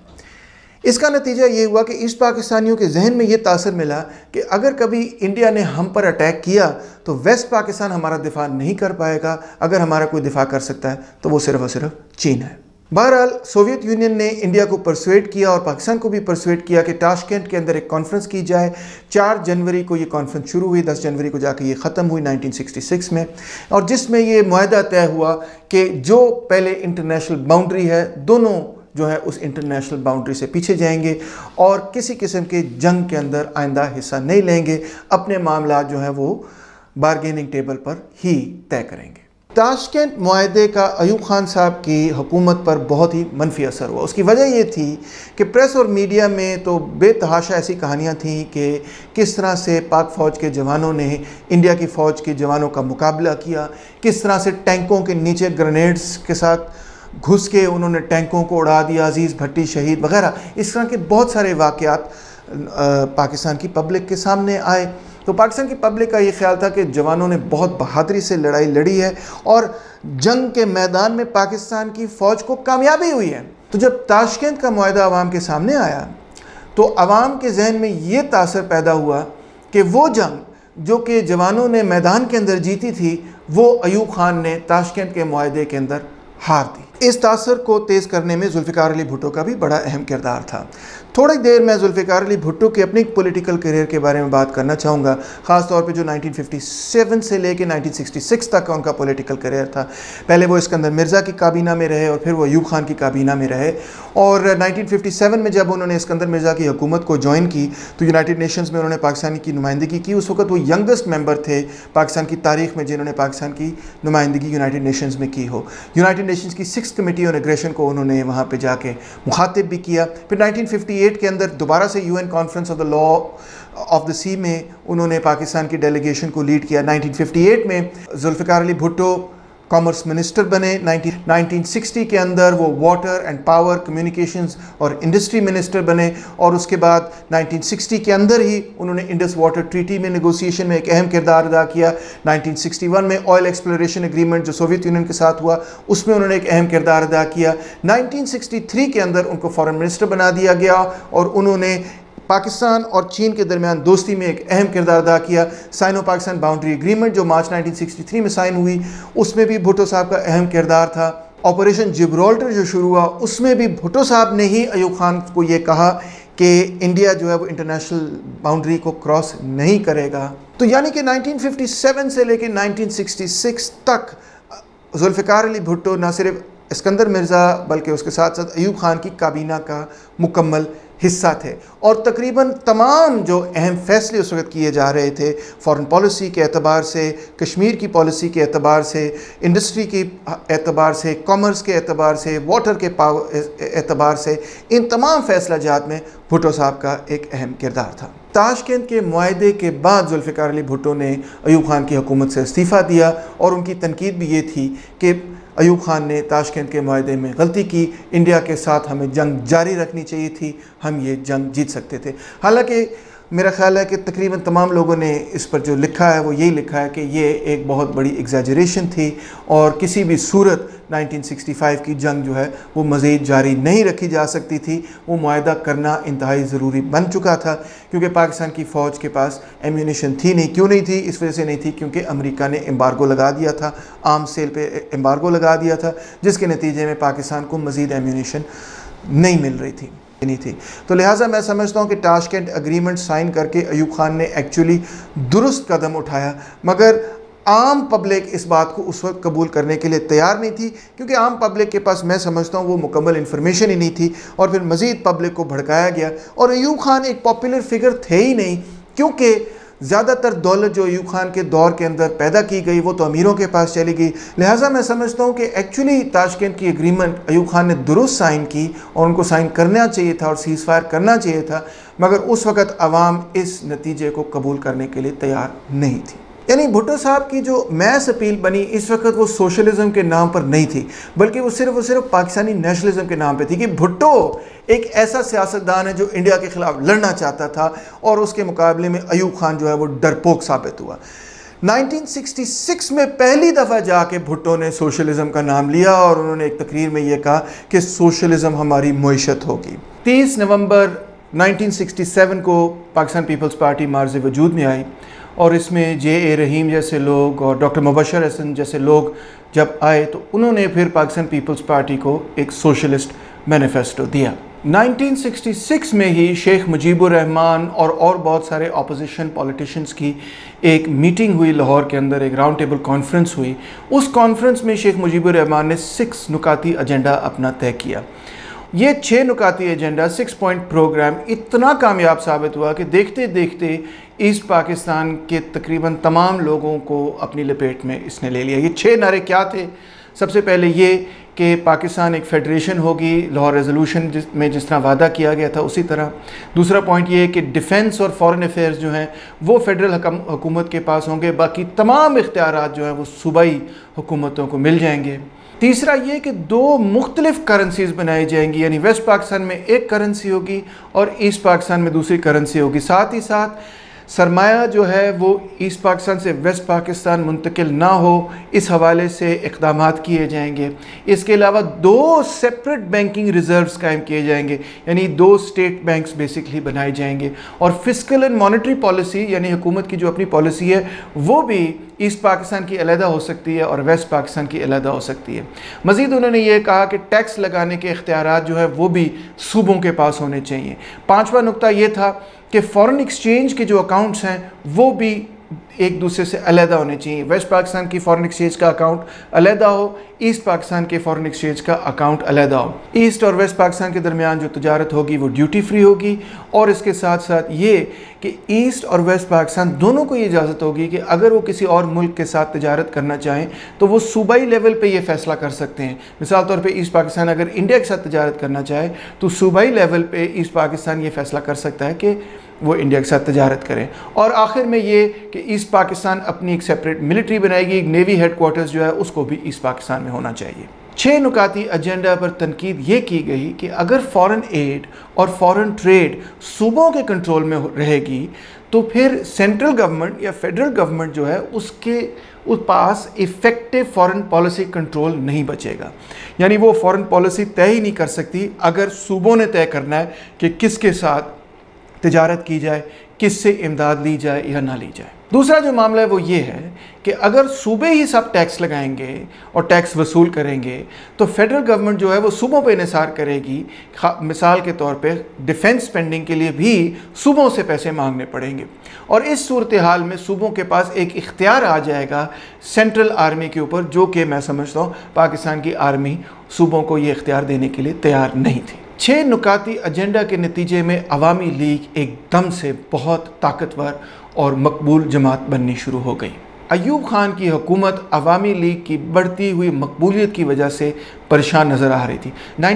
इसका नतीजा ये हुआ कि ईस्ट पाकिस्तानियों के जहन में ये तासर मिला कि अगर कभी इंडिया ने हम पर अटैक किया तो वेस्ट पाकिस्तान हमारा दिफा नहीं कर पाएगा, अगर हमारा कोई दिफा कर सकता है तो वो सिर्फ और सिर्फ चीन है। बहरहाल सोवियत यूनियन ने इंडिया को परसुएड किया और पाकिस्तान को भी परसुएड किया कि ताशकंद के अंदर एक कॉन्फ्रेंस की जाए। 4 जनवरी को ये कॉन्फ्रेंस शुरू हुई, 10 जनवरी को जाकर ये ख़त्म हुई 1966 में, और जिसमें ये मुआहदा तय हुआ कि जो पहले इंटरनेशनल बाउंड्री है दोनों जो है उस इंटरनेशनल बाउंड्री से पीछे जाएंगे और किसी किस्म के जंग के अंदर आइंदा हिस्सा नहीं लेंगे, अपने मामला जो है वो बारगेनिंग टेबल पर ही तय करेंगे। ताशकंद मुआहदे का अयूब खान साहब की हुकूमत पर बहुत ही मनफी असर हुआ। उसकी वजह ये थी कि प्रेस और मीडिया में तो बेतहाशा ऐसी कहानियाँ थीं कि किस तरह से पाक फ़ौज के जवानों ने इंडिया की फ़ौज के जवानों का मुकाबला किया, किस तरह से टैंकों के नीचे ग्रेनेड्स के साथ घुस के उन्होंने टैंकों को उड़ा दिया, अजीज़ भट्टी शहीद वगैरह। इस तरह के बहुत सारे वाक़यात पाकिस्तान की पब्लिक के सामने आए। तो पाकिस्तान की पब्लिक का ये ख्याल था कि जवानों ने बहुत बहादुरी से लड़ाई लड़ी है और जंग के मैदान में पाकिस्तान की फ़ौज को कामयाबी हुई है। तो जब ताशकंद का मुआहदा अवाम के सामने आया तो अवाम के जहन में ये तासर पैदा हुआ कि वो जंग जो कि जवानों ने मैदान के अंदर जीती थी वो अयूब खान ने ताशकंद के मुआहदे के अंदर हार दी। इस तासर को तेज़ करने में जुल्फ़िकार अली भुट्टो का भी बड़ा अहम किरदार था। थोड़ी देर मैं जुल्फ़िकार अली भुट्टो के अपनी पॉलिटिकल करियर के बारे में बात करना चाहूँगा, ख़ास तौर पे जो 1957 से लेके 1966 तक का उनका पॉलिटिकल करियर था। पहले वो इस्कंदर मिर्ज़ा की काबीना में रहे और फिर वो अयूब खान की काबीना में रहे, और 1957 में जब उन्होंने इस्कंदर मिर्ज़ा की हुकूमत को ज्वाइन की तो यूनाइटेड नेशंस में उन्होंने पाकिस्तान की नुमाइंदगी की। उस वक्त वो यंगेस्ट मेंबर थे पाकिस्तान की तारीख़ में जिन्होंने पाकिस्तान की नुमाइंदगी यूनाइटेड नेशंस में की हो। यूनाइटेड नेशंस की 6th कमेटी ऑन एग्रेशन को उन्होंने वहाँ पर जाके मुखातिब भी किया। फिर 1958 के अंदर दोबारा से UN conference of the law of the sea में उन्होंने पाकिस्तान की डेलीगेशन को लीड किया। 1958 में जुल्फ़िकार अली भुट्टो कॉमर्स मिनिस्टर बने। 1960 के अंदर वो वाटर एंड पावर, कम्युनिकेशंस और इंडस्ट्री मिनिस्टर बने, और उसके बाद 1960 के अंदर ही उन्होंने इंडस वाटर ट्रीटी में नेगोशिएशन में एक अहम किरदार अदा किया। 1961 में ऑयल एक्सप्लोरेशन एग्रीमेंट जो सोवियत यूनियन के साथ हुआ उसमें उन्होंने एक अहम किरदार अदा किया। 1963 के अंदर उनको फॉरेन मिनिस्टर बना दिया गया और उन्होंने पाकिस्तान और चीन के दरमियान दोस्ती में एक अहम किरदार अदा किया। साइनो पाकिस्तान बाउंड्री एग्रीमेंट जो मार्च 1963 में साइन हुई उसमें भी भुट्टो साहब का अहम किरदार था। ऑपरेशन जिब्राल्टर जो शुरू हुआ उसमें भी भुट्टो साहब ने ही अयूब खान को ये कहा कि इंडिया जो है वो इंटरनेशनल बाउंड्री को क्रॉस नहीं करेगा। तो यानी कि 1957 से लेकर 1966 तक जुल्फ़िकार अली भुट्टो न सिर्फ इस्कंदर मिर्ज़ा बल्कि उसके साथ साथ अयूब ख़ान की काबीना का मुकम्मल हिस्सा थे, और तकरीबन तमाम जो अहम फ़ैसले उस वक्त किए जा रहे थे, फ़ॉरेन पॉलिसी के एतबार से, कश्मीर की पॉलिसी के एतबार से, इंडस्ट्री की एतबार से, कॉमर्स के एतबार से, वाटर के एतबार से, इन तमाम फ़ैसला जात में भुट्टो साहब का एक अहम किरदार था। ताशकंद के मुआहदे के बाद जुल्फ़िकार अली भुट्टो ने अयूब ख़ान की हुकूमत से इस्तीफ़ा दिया, और उनकी तनकीद भी ये थी कि अयूब ख़ान ने ताशकंद के मुआहदे में गलती की, इंडिया के साथ हमें जंग जारी रखनी चाहिए थी, हम ये जंग जीत सकते थे। हालांकि मेरा ख़्याल है कि तकरीबन तमाम लोगों ने इस पर जो लिखा है वो यही लिखा है कि ये एक बहुत बड़ी एग्जैजरेशन थी, और किसी भी सूरत 1965 की जंग जो है वो मज़ीद जारी नहीं रखी जा सकती थी। वो मुआहदा करना इंतहाई ज़रूरी बन चुका था, क्योंकि पाकिस्तान की फ़ौज के पास एम्यूनिशन थी नहीं। क्यों नहीं थी? इस वजह से नहीं थी क्योंकि अमेरिका ने एम्बार्गो लगा दिया था, आर्म सेल पे एम्बार्गो लगा दिया था, जिसके नतीजे में पाकिस्तान को मज़ीद एम्यूनिशन नहीं मिल रही थी नहीं थी। तो लिहाजा मैं समझता हूँ कि ताशकंद एग्रीमेंट साइन करके अयूब ख़ान ने एक्चुअली दुरुस्त कदम उठाया, मगर आम पब्लिक इस बात को उस वक्त कबूल करने के लिए तैयार नहीं थी, क्योंकि आम पब्लिक के पास मैं समझता हूँ वो मुकम्मल इन्फॉर्मेशन ही नहीं थी, और फिर मज़ीद पब्लिक को भड़काया गया। और अयूब ख़ान एक पॉपुलर फिगर थे ही नहीं, क्योंकि ज़्यादातर दौलत जो अयूब ख़ान के दौर के अंदर पैदा की गई वो तो अमीरों के पास चली गई। लिहाजा मैं समझता हूँ कि एक्चुअली ताशकंद की एग्रीमेंट अयूब ख़ान ने दुरुस्त साइन की, और उनको साइन करना चाहिए था और सीज़ फायर करना चाहिए था, मगर उस वक़्त आवाम इस नतीजे को कबूल करने के लिए तैयार नहीं थी। यानी भुट्टो साहब की जो मैस अपील बनी इस वक्त वो सोशलिज़म के नाम पर नहीं थी, बल्कि वो सिर्फ पाकिस्तानी नेशनलिज्म के नाम पे थी, कि भुट्टो एक ऐसा सियासतदान है जो इंडिया के ख़िलाफ़ लड़ना चाहता था, और उसके मुकाबले में अयूब ख़ान जो है वो डरपोक साबित हुआ। 1966 में पहली दफ़ा जाके भुट्टो ने सोशलिज़म का नाम लिया, और उन्होंने एक तकरीर में ये कहा कि सोशलिज़म हमारी मईशत होगी। 30 नवंबर 1967 को पाकिस्तान पीपल्स पार्टी मार्ज़ वजूद में आई, और इसमें J.A. रहीम जैसे लोग और डॉक्टर मुबशर हसन जैसे लोग जब आए तो उन्होंने फिर पाकिस्तान पीपल्स पार्टी को एक सोशलिस्ट मैनिफेस्टो दिया। 1966 में ही शेख मुजीबुर रहमान और बहुत सारे अपोजिशन पॉलिटिशियंस की एक मीटिंग हुई लाहौर के अंदर, एक राउंड टेबल कॉन्फ्रेंस हुई। उस कॉन्फ्रेंस में शेख मुजीबुर रहमान ने 6 नुकाती एजेंडा अपना तय किया। ये 6 नुकाती एजेंडा 6 पॉइंट प्रोग्राम इतना कामयाब साबित हुआ कि देखते देखते ईस्ट पाकिस्तान के तकरीबन तमाम लोगों को अपनी लपेट में इसने ले लिया। ये 6 नारे क्या थे? सबसे पहले ये कि पाकिस्तान एक फेडरेशन होगी, लाहौर रेजोल्यूशन में जिस तरह वादा किया गया था उसी तरह। दूसरा पॉइंट ये कि डिफेंस और फॉरेन अफेयर्स जो हैं वो फेडरल हुकूमत के पास होंगे, बाकी तमाम इख्तियारात जो हैं वो सूबाई हुकूमतों को मिल जाएंगे। तीसरा ये कि 2 मुख्तलिफ करेंसीज़ बनाई जाएंगी, यानी वेस्ट पाकिस्तान में एक करेंसी होगी और ईस्ट पाकिस्तान में दूसरी करेंसी होगी। साथ ही साथ सरमाया जो है वो ईस्ट पाकिस्तान से वेस्ट पाकिस्तान मुंतकिल ना हो, इस हवाले से इक़दामात किए जाएंगे। इसके अलावा 2 सेपरेट बैंकिंग रिज़र्व्स कायम किए जाएंगे, यानी 2 स्टेट बैंक्स बेसिकली बनाए जाएंगे। और फिस्कल एंड मॉनेटरी पॉलिसी, यानी हुकूमत की जो अपनी पॉलिसी है वो भी ईस्ट पाकिस्तान की अलहदा हो सकती है और वेस्ट पाकिस्तान की अलहदा हो सकती है। मज़ीद उन्होंने ये कहा कि टैक्स लगाने के इख्तियारात जो है वो भी सूबों के पास होने चाहिए। 5वां नुक्ता ये था कि फ़ॉरेन एक्सचेंज के जो अकाउंट्स हैं वो भी एक दूसरे से अलहदा होने चाहिए। वेस्ट पाकिस्तान की फ़ॉरेन एक्सचेंज का अकाउंट अलहदा हो, ईस्ट पाकिस्तान के फ़ॉरेन एक्सचेंज का अकाउंट अलहदा हो। ईस्ट और वेस्ट पाकिस्तान के दरमियान जो तजारत होगी वो ड्यूटी फ्री होगी, और इसके साथ साथ ये कि ईस्ट और वेस्ट पाकिस्तान दोनों को ये इजाज़त होगी कि अगर वो किसी और मुल्क के साथ तजारत करना चाहें तो वो सूबाई लेवल पे ये फ़ैसला कर सकते हैं। मिसाल तौर पे ईस्ट पाकिस्तान अगर इंडिया के साथ तजारत करना चाहे तो सूबाई लेवल पे ईस्ट पाकिस्तान ये फ़ैसला कर सकता है कि वो इंडिया के साथ तजारत करें। और आखिर में ये कि ईस्ट पाकिस्तान अपनी एक सेपरेट मिलिट्री बनाएगी, एक नेवी हेडक्वार्टर्स जो है उसको भी ईस्ट पाकिस्तान में होना चाहिए। 6 नुकाती एजेंडा पर तनकीद ये की गई कि अगर फॉरेन एड और फॉरेन ट्रेड सूबों के कंट्रोल में रहेगी तो फिर सेंट्रल गवर्नमेंट या फेडरल गवर्नमेंट जो है उसके पास इफ़ेक्टिव फॉरेन पॉलिसी कंट्रोल नहीं बचेगा। यानी वो फॉरेन पॉलिसी तय ही नहीं कर सकती अगर सूबों ने तय करना है कि किसके साथ तिजारत की जाए, किससे इमदाद ली जाए या ना ली जाए। दूसरा जो मामला है वो ये है कि अगर सूबे ही सब टैक्स लगाएंगे और टैक्स वसूल करेंगे तो फेडरल गवर्नमेंट जो है वो सूबों पे इन्हिसार करेगी। मिसाल के तौर पे डिफेंस स्पेंडिंग के लिए भी सूबों से पैसे मांगने पड़ेंगे और इस सूरत हाल में सूबों के पास एक इख्तियार आ जाएगा सेंट्रल आर्मी के ऊपर, जो कि मैं समझता हूँ पाकिस्तान की आर्मी सूबों को ये इख्तियार देने के लिए तैयार नहीं थी। 6 नुकाती एजेंडा के नतीजे में अवामी लीग एकदम से बहुत ताकतवर और मकबूल जमात बननी शुरू हो गई। अयूब खान की हुकूमत अवामी लीग की बढ़ती हुई मकबूलियत की वजह से परेशान नज़र आ रही थी।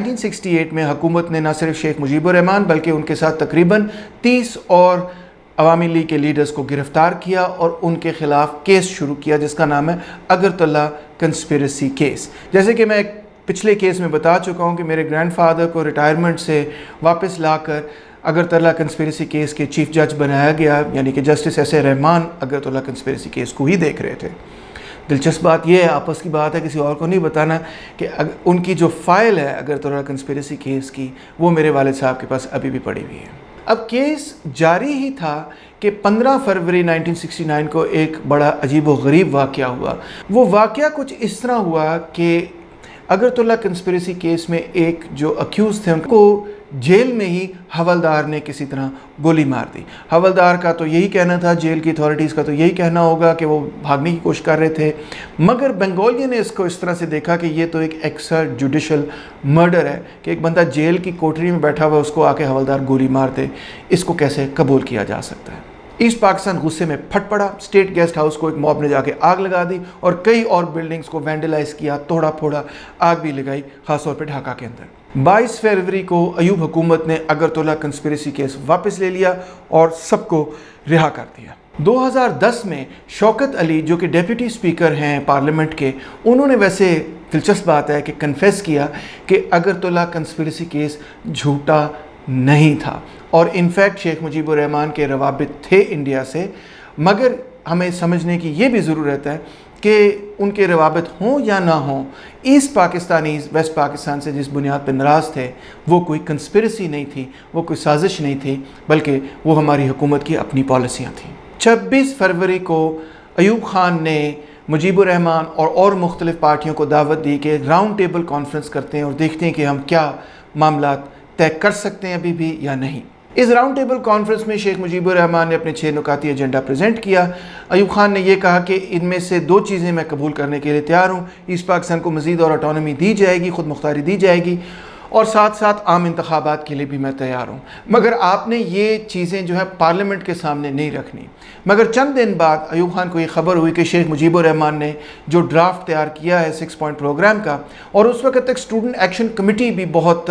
1968 में हुकूमत ने न सिर्फ शेख मुजीबुर रहमान बल्कि उनके साथ तकरीबन 30 और अवामी लीग के लीडर्स को गिरफ़्तार किया और उनके ख़िलाफ़ केस शुरू किया जिसका नाम है अगरतला कंस्पिरेसी केस। जैसे कि मैं पिछले केस में बता चुका हूँ कि मेरे ग्रैंडफादर को रिटायरमेंट से वापस लाकर अगरतला कंस्पिरेसी केस के चीफ जज बनाया गया, यानी कि justice S A Rahman Agartala conspiracy case को ही देख रहे थे। दिलचस्प बात यह है, आपस की बात है, किसी और को नहीं बताना, कि उनकी जो फाइल है अगरतला कंस्पिरेसी केस की वो मेरे वालिद साहब के पास अभी भी पड़ी हुई है। अब केस जारी ही था कि 15 फरवरी 1969 को एक बड़ा अजीब व गरीब वाक़या हुआ। वो वाक़या कुछ इस तरह हुआ कि अगरतला कंस्पिरेसी केस में एक जो अक्यूज़ थे उनको जेल में ही हवलदार ने किसी तरह गोली मार दी। हवलदार का तो यही कहना था, जेल की अथॉरिटीज़ का तो यही कहना होगा कि वो भागने की कोशिश कर रहे थे, मगर बंगालियों ने इसको इस तरह से देखा कि ये तो एक एक्स्ट्रा जुडिशल मर्डर है कि एक बंदा जेल की कोठरी में बैठा हुआ उसको आके हवलदार गोली मार दे, इसको कैसे कबूल किया जा सकता है। ईस्ट पाकिस्तान गुस्से में फट पड़ा। स्टेट गेस्ट हाउस को एक मॉब ने जाके आग लगा दी और कई और बिल्डिंग्स को वैंडलाइज किया, तोड़ा फोड़ा, आग भी लगाई, खासतौर पर ढाका के अंदर। 22 फरवरी को अयूब हुकूमत ने अगरतला कंस्पिरेसी केस वापस ले लिया और सबको रिहा कर दिया। 2010 में शौकत अली जो कि डेप्यूटी स्पीकर हैं पार्लियामेंट के, उन्होंने वैसे दिलचस्प बात है कि कन्फेस किया कि अगरतला कंस्पिरेसी केस झूठा नहीं था और इनफैक्ट शेख मुजीबुर रहमान के रवाबित थे इंडिया से, मगर हमें समझने की ये भी ज़रूरत है कि उनके रवाबित हों या ना हों, ईस्ट पाकिस्तानी वेस्ट पाकिस्तान से जिस बुनियाद पर नाराज़ थे वो कोई कंस्पिरेसी नहीं थी, वो कोई साजिश नहीं थी, बल्कि वो हमारी हुकूमत की अपनी पॉलिसियाँ थीं। 26 फरवरी को अयूब खान ने मुजीबुर रहमान और मुख्तलिफ़ पार्टियों को दावत दी कि राउंड टेबल कॉन्फ्रेंस करते हैं और देखते हैं कि हम क्या मामला तय कर सकते हैं अभी भी या नहीं। इस राउंड टेबल कॉन्फ्रेंस में शेख मुजीबुर रहमान ने अपने 6 नुकाती एजेंडा प्रेजेंट किया। अयूब खान ने यह कहा कि इनमें से 2 चीज़ें मैं कबूल करने के लिए तैयार हूँ, ईस्ट पाकिस्तान को मज़ीद और ऑटोनॉमी दी जाएगी, खुद मुख्तारी दी जाएगी, और साथ साथ आम इंतखाबात के लिए भी मैं तैयार हूँ, मगर आपने ये चीज़ें जो है पार्लियामेंट के सामने नहीं रखनी। मगर चंद दिन बाद अयूब खान को ये खबर हुई कि शेख मुजीबुर रहमान ने जो ड्राफ्ट तैयार किया है 6 पॉइंट प्रोग्राम का, और उस वक्त तक स्टूडेंट एक्शन कमेटी भी बहुत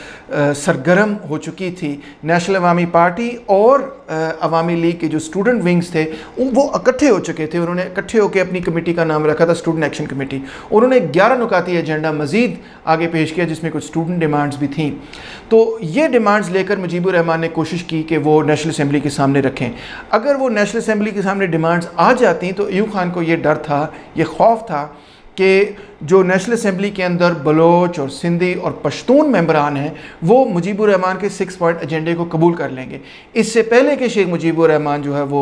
सरगर्म हो चुकी थी। नेशनल अवामी पार्टी और अवामी लीग के जो स्टूडेंट विंग्स थे वो इकट्ठे हो चुके थे। उन्होंने इकट्ठे होकर अपनी कमेटी का नाम रखा था स्टूडेंट एक्शन कमेटी। उन्होंने 11 नुकाती एजेंडा मज़ीद आगे पेश किया जिसमें कुछ स्टूडेंट डिमांड्स भी थीं। तो ये डिमांड्स लेकर मुजीबुर रहमान ने कोशिश की कि वो नेशनल असम्बली के सामने रखें। अगर वो नेशनल असम्बली के सामने डिमांड्स आ जाती तो अयूब खान को ये डर था, ये खौफ था कि जो नेशनल असम्बली के अंदर बलोच और सिंधी और पश्तून मेंबरान हैं वो मुजीबुर रहमान के 6 पॉइंट एजेंडे को कबूल कर लेंगे। इससे पहले कि शेख मुजीबुर रहमान जो है वो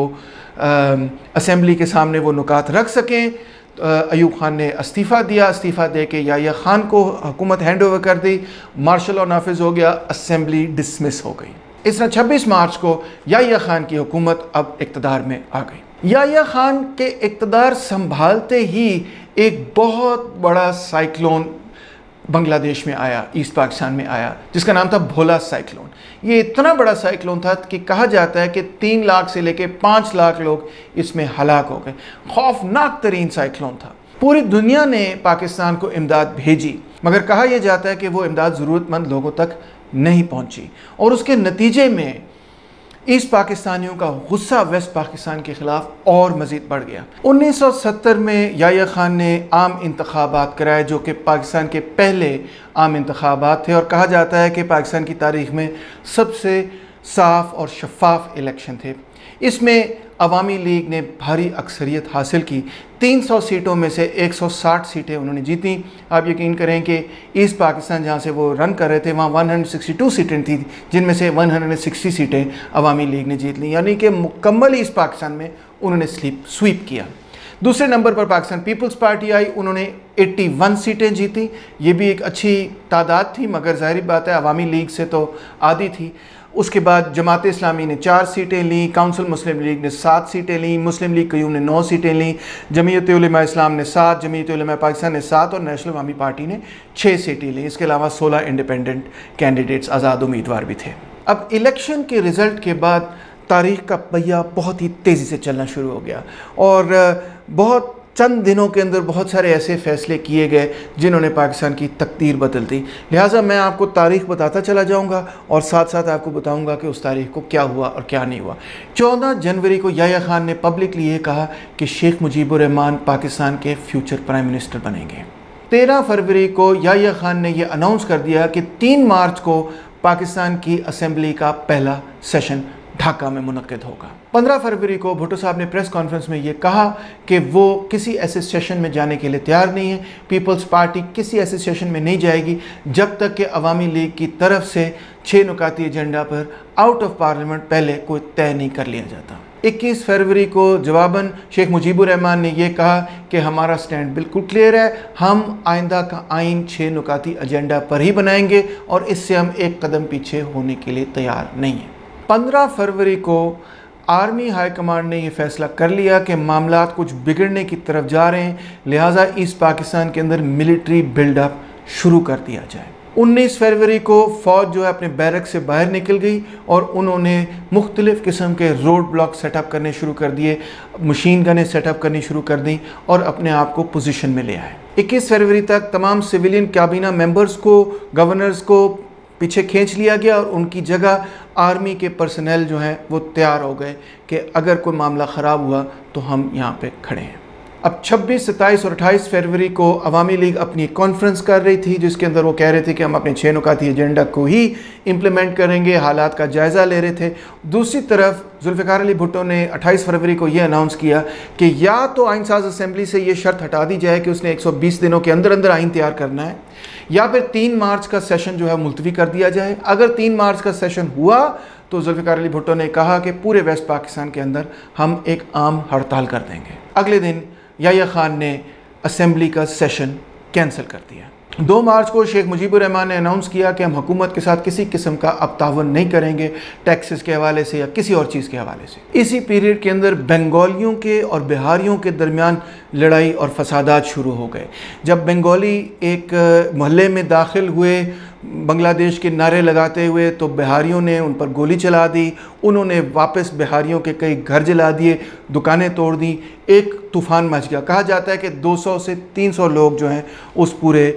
असम्बली के सामने वो नुकात रख सकें, अयूब खान ने इस्तीफ़ा दिया। इस्तीफ़ा दे के याह्या खान को हुकूमत हैंड ओवर कर दी, मार्शल लॉ नाफिज हो गया, असम्बली डिसमिस हो गई। इस तरह 26 मार्च को याह्या खान की हुकूमत अब इक़्तिदार में आ गई। याह्या खान के इक़्तिदार संभालते ही एक बहुत बड़ा साइक्लोन बांग्लादेश में आया, ईस्ट पाकिस्तान में आया, जिसका नाम था भोला साइक्लोन। ये इतना बड़ा साइक्लोन था कि कहा जाता है कि 3 लाख से लेकर 5 लाख लोग इसमें हलाक हो गए। खौफनाक तरीन साइक्लोन था। पूरी दुनिया ने पाकिस्तान को इमदाद भेजी, मगर कहा यह जाता है कि वो इमदाद ज़रूरतमंद लोगों तक नहीं पहुंची और उसके नतीजे में ईस्ट पाकिस्तानियों का गुस्सा वेस्ट पाकिस्तान के ख़िलाफ़ और मज़ीद बढ़ गया। 1970 में याह्या खान ने आम इंतखाबात कराए जो कि पाकिस्तान के पहले आम इंतखाबात थे और कहा जाता है कि पाकिस्तान की तारीख़ में सबसे साफ और शफाफ इलेक्शन थे। इसमें अवामी लीग ने भारी अक्सरियत हासिल की। 300 सीटों में से 160 सीटें उन्होंने जीती। आप यकीन करें कि ईस्ट पाकिस्तान जहां से वो रन कर रहे थे वहां 162 सीटें थी, जिनमें से 160 सीटें अवामी लीग ने जीत ली, यानी कि मुकम्मल ईस्ट पाकिस्तान में उन्होंने स्वीप किया। दूसरे नंबर पर पाकिस्तान पीपल्स पार्टी आई, उन्होंने 81 सीटें जीती। ये भी एक अच्छी तादाद थी, मगर ज़ाहिर बात है अवामी लीग से तो आधी थी। उसके बाद जमात इस्लामी ने 4 सीटें ली, काउंसिल मुस्लिम लीग ने 7 सीटें ली, मुस्लिम लीग क़य्यूम ने 9 सीटें ली, जमीयत उलमा इस्लाम ने 7, जमीयत उलमा पाकिस्तान ने 7 और नेशनल अवामी पार्टी ने 6 सीटें ली। इसके अलावा 16 इंडिपेंडेंट कैंडिडेट्स आज़ाद उम्मीदवार भी थे। अब इलेक्शन के रिज़ल्ट के बाद तारीख़ का पहिया बहुत ही तेज़ी से चलना शुरू हो गया और बहुत चंद दिनों के अंदर बहुत सारे ऐसे फ़ैसले किए गए जिन्होंने पाकिस्तान की तकदीर बदल दी। लिहाजा मैं आपको तारीख़ बताता चला जाऊंगा और साथ साथ आपको बताऊंगा कि उस तारीख़ को क्या हुआ और क्या नहीं हुआ। 14 जनवरी को याह्या खान ने पब्लिकली ये कहा कि शेख मुजीबुर रहमान पाकिस्तान के फ्यूचर प्राइम मिनिस्टर बनेंगे। 13 फरवरी को याह्या खान ने यह अनाउंस कर दिया कि 3 मार्च को पाकिस्तान की असम्बली का पहला सेशन ढाका में मुनक्किद होगा। 15 फरवरी को भुट्टो साहब ने प्रेस कॉन्फ्रेंस में ये कहा कि वो किसी ऐसे सेशन में जाने के लिए तैयार नहीं है। पीपल्स पार्टी किसी ऐसे सेशन में नहीं जाएगी जब तक कि अवामी लीग की तरफ से 6 नुकाती एजेंडा पर आउट ऑफ पार्लियामेंट पहले कोई तय नहीं कर लिया जाता। 21 फरवरी को जवाबन शेख मुजीबुर रहमान ने यह कहा कि हमारा स्टैंड बिल्कुल क्लियर है, हम आइंदा का आइन 6 नुकाती एजेंडा पर ही बनाएंगे और इससे हम एक कदम पीछे होने के लिए तैयार नहीं हैं। 15 फरवरी को आर्मी हाई कमांड ने यह फैसला कर लिया कि मामलात कुछ बिगड़ने की तरफ जा रहे हैं, लिहाजा ईस्ट पाकिस्तान के अंदर मिलिट्री बिल्डअप शुरू कर दिया जाए। 19 फरवरी को फ़ौज जो है अपने बैरक से बाहर निकल गई और उन्होंने मुख्तलिफ़ किस्म के रोड ब्लॉक सेटअप करने शुरू कर दिए, मशीन गनें सेटअप करनी शुरू कर दी और अपने आप को पोजीशन में ले आए। 21 फरवरी तक तमाम सिविलियन कैबिना मेंबर्स को, गवर्नर्स को पीछे खींच लिया गया और उनकी जगह आर्मी के पर्सनल जो हैं वो तैयार हो गए कि अगर कोई मामला ख़राब हुआ तो हम यहाँ पे खड़े हैं। अब 26, 27 और 28 फरवरी को अवामी लीग अपनी कॉन्फ्रेंस कर रही थी जिसके अंदर वो कह रहे थे कि हम अपने 6 नुकाती एजेंडा को ही इम्प्लीमेंट करेंगे, हालात का जायज़ा ले रहे थे। दूसरी तरफ जुल्फ़िकार अली भुट्टो ने 28 फरवरी को ये अनाउंस किया कि या तो आइन साज असम्बली से ये शर्त हटा दी जाए कि उसने 120 दिनों के अंदर अंदर आइन तैयार करना है, या फिर 3 मार्च का सेशन जो है मुलतवी कर दिया जाए। अगर 3 मार्च का सेशन हुआ तो जुल्फ़िकार अली भुट्टो ने कहा कि पूरे वेस्ट पाकिस्तान के अंदर हम एक आम हड़ताल कर देंगे। अगले दिन याह्या खान ने असम्बली का सेशन कैंसिल कर दिया। 2 मार्च को शेख मुजीबुर रहमान ने अनाउंस किया कि हम हुकूमत के साथ किसी किस्म का अब तावन नहीं करेंगे, टैक्सेस के हवाले से या किसी और चीज़ के हवाले से। इसी पीरियड के अंदर बंगालियों के और बिहारियों के दरमियान लड़ाई और फसादात शुरू हो गए। जब बंगाली एक मोहल्ले में दाखिल हुए बांग्लादेश के नारे लगाते हुए तो बिहारियों ने उन पर गोली चला दी, उन्होंने वापस बिहारियों के कई घर जला दिए, दुकानें तोड़ दी, एक तूफ़ान मच गया। कहा जाता है कि 200 से 300 लोग जो हैं उस पूरे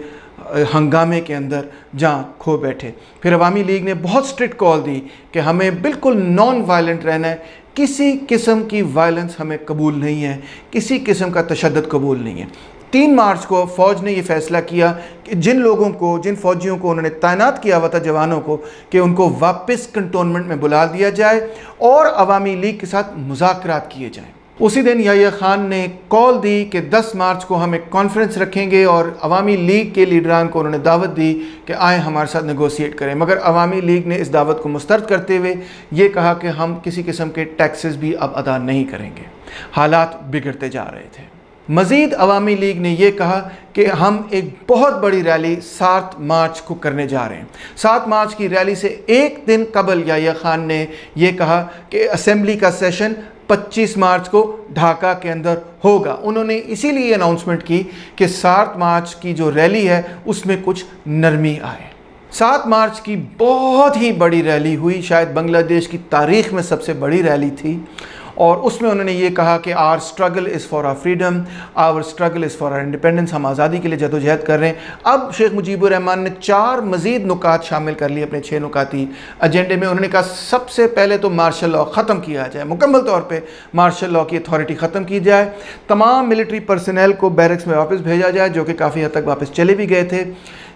हंगामे के अंदर जहाँ खो बैठे। फिर अवामी लीग ने बहुत स्ट्रिक्ट कॉल दी कि हमें बिल्कुल नॉन वायलेंट रहना है, किसी किस्म की वायलेंस हमें कबूल नहीं है, किसी किस्म का तशद्दुद कबूल नहीं है। 3 मार्च को फ़ौज ने ये फ़ैसला किया कि जिन लोगों को, जिन फ़ौजियों को उन्होंने तैनात किया हुआ था, जवानों को, कि उनको वापस कंटोनमेंट में बुला दिया जाए और अवामी लीग के साथ मुज़ाकरात किए जाएँ। उसी दिन याह्या खान ने कॉल दी कि 10 मार्च को हम एक कॉन्फ्रेंस रखेंगे और अवामी लीग के लीडरान को उन्होंने दावत दी कि आए हमारे साथ नेगोशिएट करें, मगर अवामी लीग ने इस दावत को मुस्तरद करते हुए ये कहा कि हम किसी किस्म के टैक्सेस भी अब अदा नहीं करेंगे। हालात बिगड़ते जा रहे थे। मज़ीद अवामी लीग ने यह कहा कि हम एक बहुत बड़ी रैली 7 मार्च को करने जा रहे हैं। 7 मार्च की रैली से एक दिन कबल याह्या खान ने यह कहा कि असम्बली का सेशन 25 मार्च को ढाका के अंदर होगा। उन्होंने इसीलिए अनाउंसमेंट की कि 7 मार्च की जो रैली है उसमें कुछ नरमी आए। 7 मार्च की बहुत ही बड़ी रैली हुई, शायद बांग्लादेश की तारीख़ में सबसे बड़ी रैली थी, और उसमें उन्होंने ये कहा कि our struggle is for our freedom, our struggle is for our independence, हम आज़ादी के लिए जदोजहद कर रहे हैं। अब शेख मुजीबुर रहमान ने 4 मज़ीद नुकात शामिल कर लिए अपने 6 नुकाती एजेंडे में। उन्होंने कहा सबसे पहले तो मार्शल लॉ ख़त्म किया जाए, मुकम्मल तौर पर मार्शल लॉ की अथॉरिटी ख़त्म की जाए, तमाम मिलिट्री पर्सनल को बैरक्स में वापस भेजा जाए जो कि काफ़ी हद तक वापस चले भी गए थे।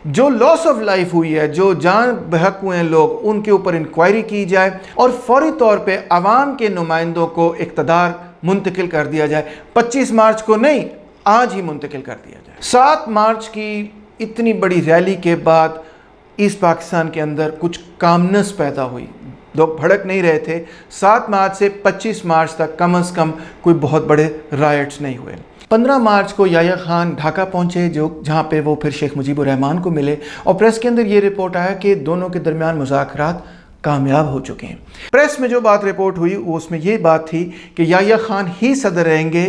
जो लॉस ऑफ लाइफ हुई है, जो जान बहक हुए हैं लोग, उनके ऊपर इंक्वायरी की जाए और फौरी तौर पे आवाम के नुमाइंदों को इक़्तिदार मुंतकिल कर दिया जाए। 25 मार्च को नहीं, आज ही मुंतकिल कर दिया जाए। 7 मार्च की इतनी बड़ी रैली के बाद ईस्ट पाकिस्तान के अंदर कुछ कामनेस पैदा हुई, लोग भड़क नहीं रहे थे। 7 मार्च से 25 मार्च तक कम से कम कोई बहुत बड़े रायट्स नहीं हुए। 15 मार्च को याह्या खान ढाका पहुंचे, जहां पे वो फिर शेख मुजीबुर रहमान को मिले और प्रेस के अंदर ये रिपोर्ट आया कि दोनों के दरमियान मुज़ाकरात कामयाब हो चुके हैं। प्रेस में जो बात रिपोर्ट हुई उसमें ये बात थी कि याह्या खान ही सदर रहेंगे।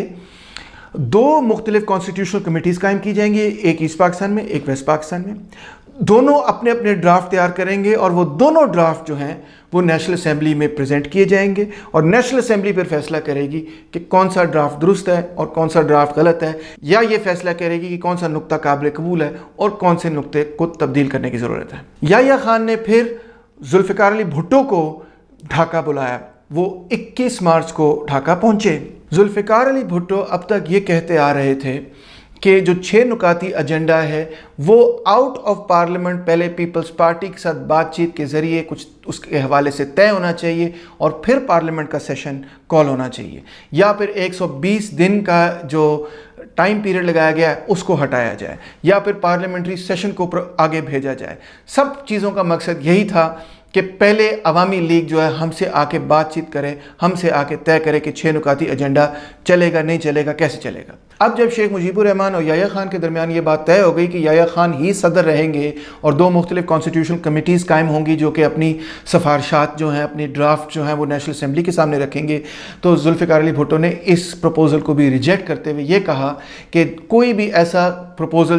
2 मुख्तलिफ कॉन्स्टिट्यूशनल कमेटीज़ कायम की जाएंगी, एक ईस्ट पाकिस्तान में, एक वेस्ट पाकिस्तान में। दोनों अपने अपने ड्राफ्ट तैयार करेंगे और वो दोनों ड्राफ्ट जो हैं वो नेशनल असेंबली में प्रेजेंट किए जाएंगे और नेशनल असेंबली फिर फैसला करेगी कि कौन सा ड्राफ्ट दुरुस्त है और कौन सा ड्राफ्ट गलत है, या ये फैसला करेगी कि कौन सा नुक्ता काबिल कबूल है और कौन से नुक्ते को तब्दील करने की ज़रूरत है। याह्या खान ने फिर जुल्फ़िकार अली भुट्टो को ढाका बुलाया। वो 21 मार्च को ढाका पहुंचे। जुल्फ़िकार अली भुट्टो अब तक ये कहते आ रहे थे कि जो 6 नुकाती एजेंडा है वो आउट ऑफ पार्लियामेंट पहले पीपल्स पार्टी के साथ बातचीत के ज़रिए कुछ उसके हवाले से तय होना चाहिए और फिर पार्लियामेंट का सेशन कॉल होना चाहिए, या फिर 120 दिन का जो टाइम पीरियड लगाया गया है उसको हटाया जाए, या फिर पार्लियामेंट्री सेशन को आगे भेजा जाए। सब चीज़ों का मकसद यही था कि पहले अवामी लीग जो है हमसे आके बातचीत करे, हमसे आके तय करे कि 6 नुकाती एजेंडा चलेगा नहीं चलेगा, कैसे चलेगा। अब जब शेख मुजीबुर रहमान और याह्या खान के दरमियान ये बात तय हो गई कि याह्या खान ही सदर रहेंगे और 2 मुख्तलिफ कॉन्स्टिट्यूशनल कमेटीज़ कायम होंगी जो कि अपनी सिफारिशात जो हैं, अपनी ड्राफ्ट जो हैं वो नेशनल असेंबली के सामने रखेंगे, तो जुल्फ़िकार अली भुट्टो ने इस प्रपोज़ल को भी रिजेक्ट करते हुए ये कहा कि कोई भी ऐसा प्रपोज़ल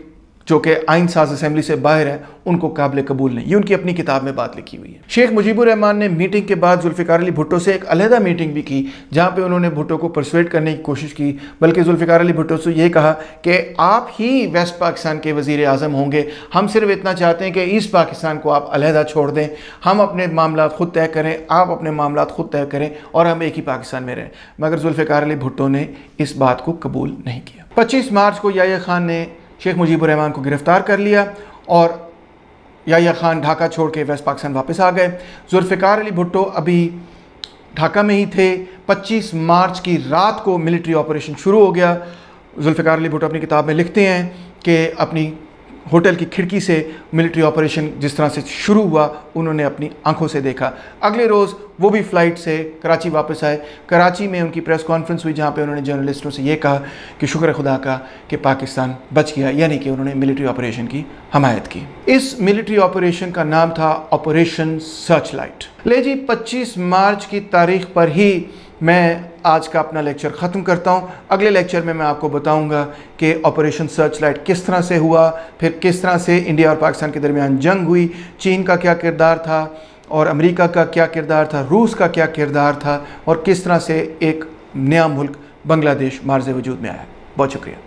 जो कि आइन साज असेंबली से बाहर है उनको काबिल कबूल नहीं। ये उनकी अपनी किताब में बात लिखी हुई है। शेख मुजीबुर रहमान ने मीटिंग के बाद जुल्फ़िकार अली भुट्टो से एक अलहदा मीटिंग भी की जहाँ पे उन्होंने भुट्टो को परसुएड करने की कोशिश की, बल्कि जुल्फ़िकार अली भुट्टो से ये कहा कि आप ही वेस्ट पाकिस्तान के वज़ीर आज़म होंगे, हम सिर्फ इतना चाहते हैं कि ईस्ट पाकिस्तान को आप अलहदा छोड़ दें, हम अपने मामला खुद तय करें, आप अपने मामला खुद तय करें और हम एक ही पाकिस्तान में रहें। मगर जुल्फ़िकार अली भुट्टो ने इस बात को कबूल नहीं किया। 25 मार्च को याह्या खान ने शेख मुजीबुर रहमान को गिरफ़्तार कर लिया और याह्या खान ढाका छोड़ के वेस्ट पाकिस्तान वापस आ गए। जुल्फ़िकार अली भुट्टो अभी ढाका में ही थे। 25 मार्च की रात को मिलिट्री ऑपरेशन शुरू हो गया। जुल्फ़िकार अली भुट्टो अपनी किताब में लिखते हैं कि अपनी होटल की खिड़की से मिलिट्री ऑपरेशन जिस तरह से शुरू हुआ उन्होंने अपनी आंखों से देखा। अगले रोज़ वो भी फ़्लाइट से कराची वापस आए। कराची में उनकी प्रेस कॉन्फ्रेंस हुई जहाँ पे उन्होंने जर्नलिस्टों से ये कहा कि शुक्र खुदा का कि पाकिस्तान बच गया, यानी कि उन्होंने मिलिट्री ऑपरेशन की हमायत की। इस मिलिट्री ऑपरेशन का नाम था ऑपरेशन सर्च लाइट। ले जी, 25 मार्च की तारीख पर ही मैं आज का अपना लेक्चर ख़त्म करता हूँ। अगले लेक्चर में मैं आपको बताऊँगा कि ऑपरेशन सर्च लाइट किस तरह से हुआ, फिर किस तरह से इंडिया और पाकिस्तान के दरमियान जंग हुई, चीन का क्या किरदार था और अमेरिका का क्या किरदार था, रूस का क्या किरदार था और किस तरह से एक नया मुल्क बांग्लादेश मार्ज़ वजूद में आया। बहुत शुक्रिया।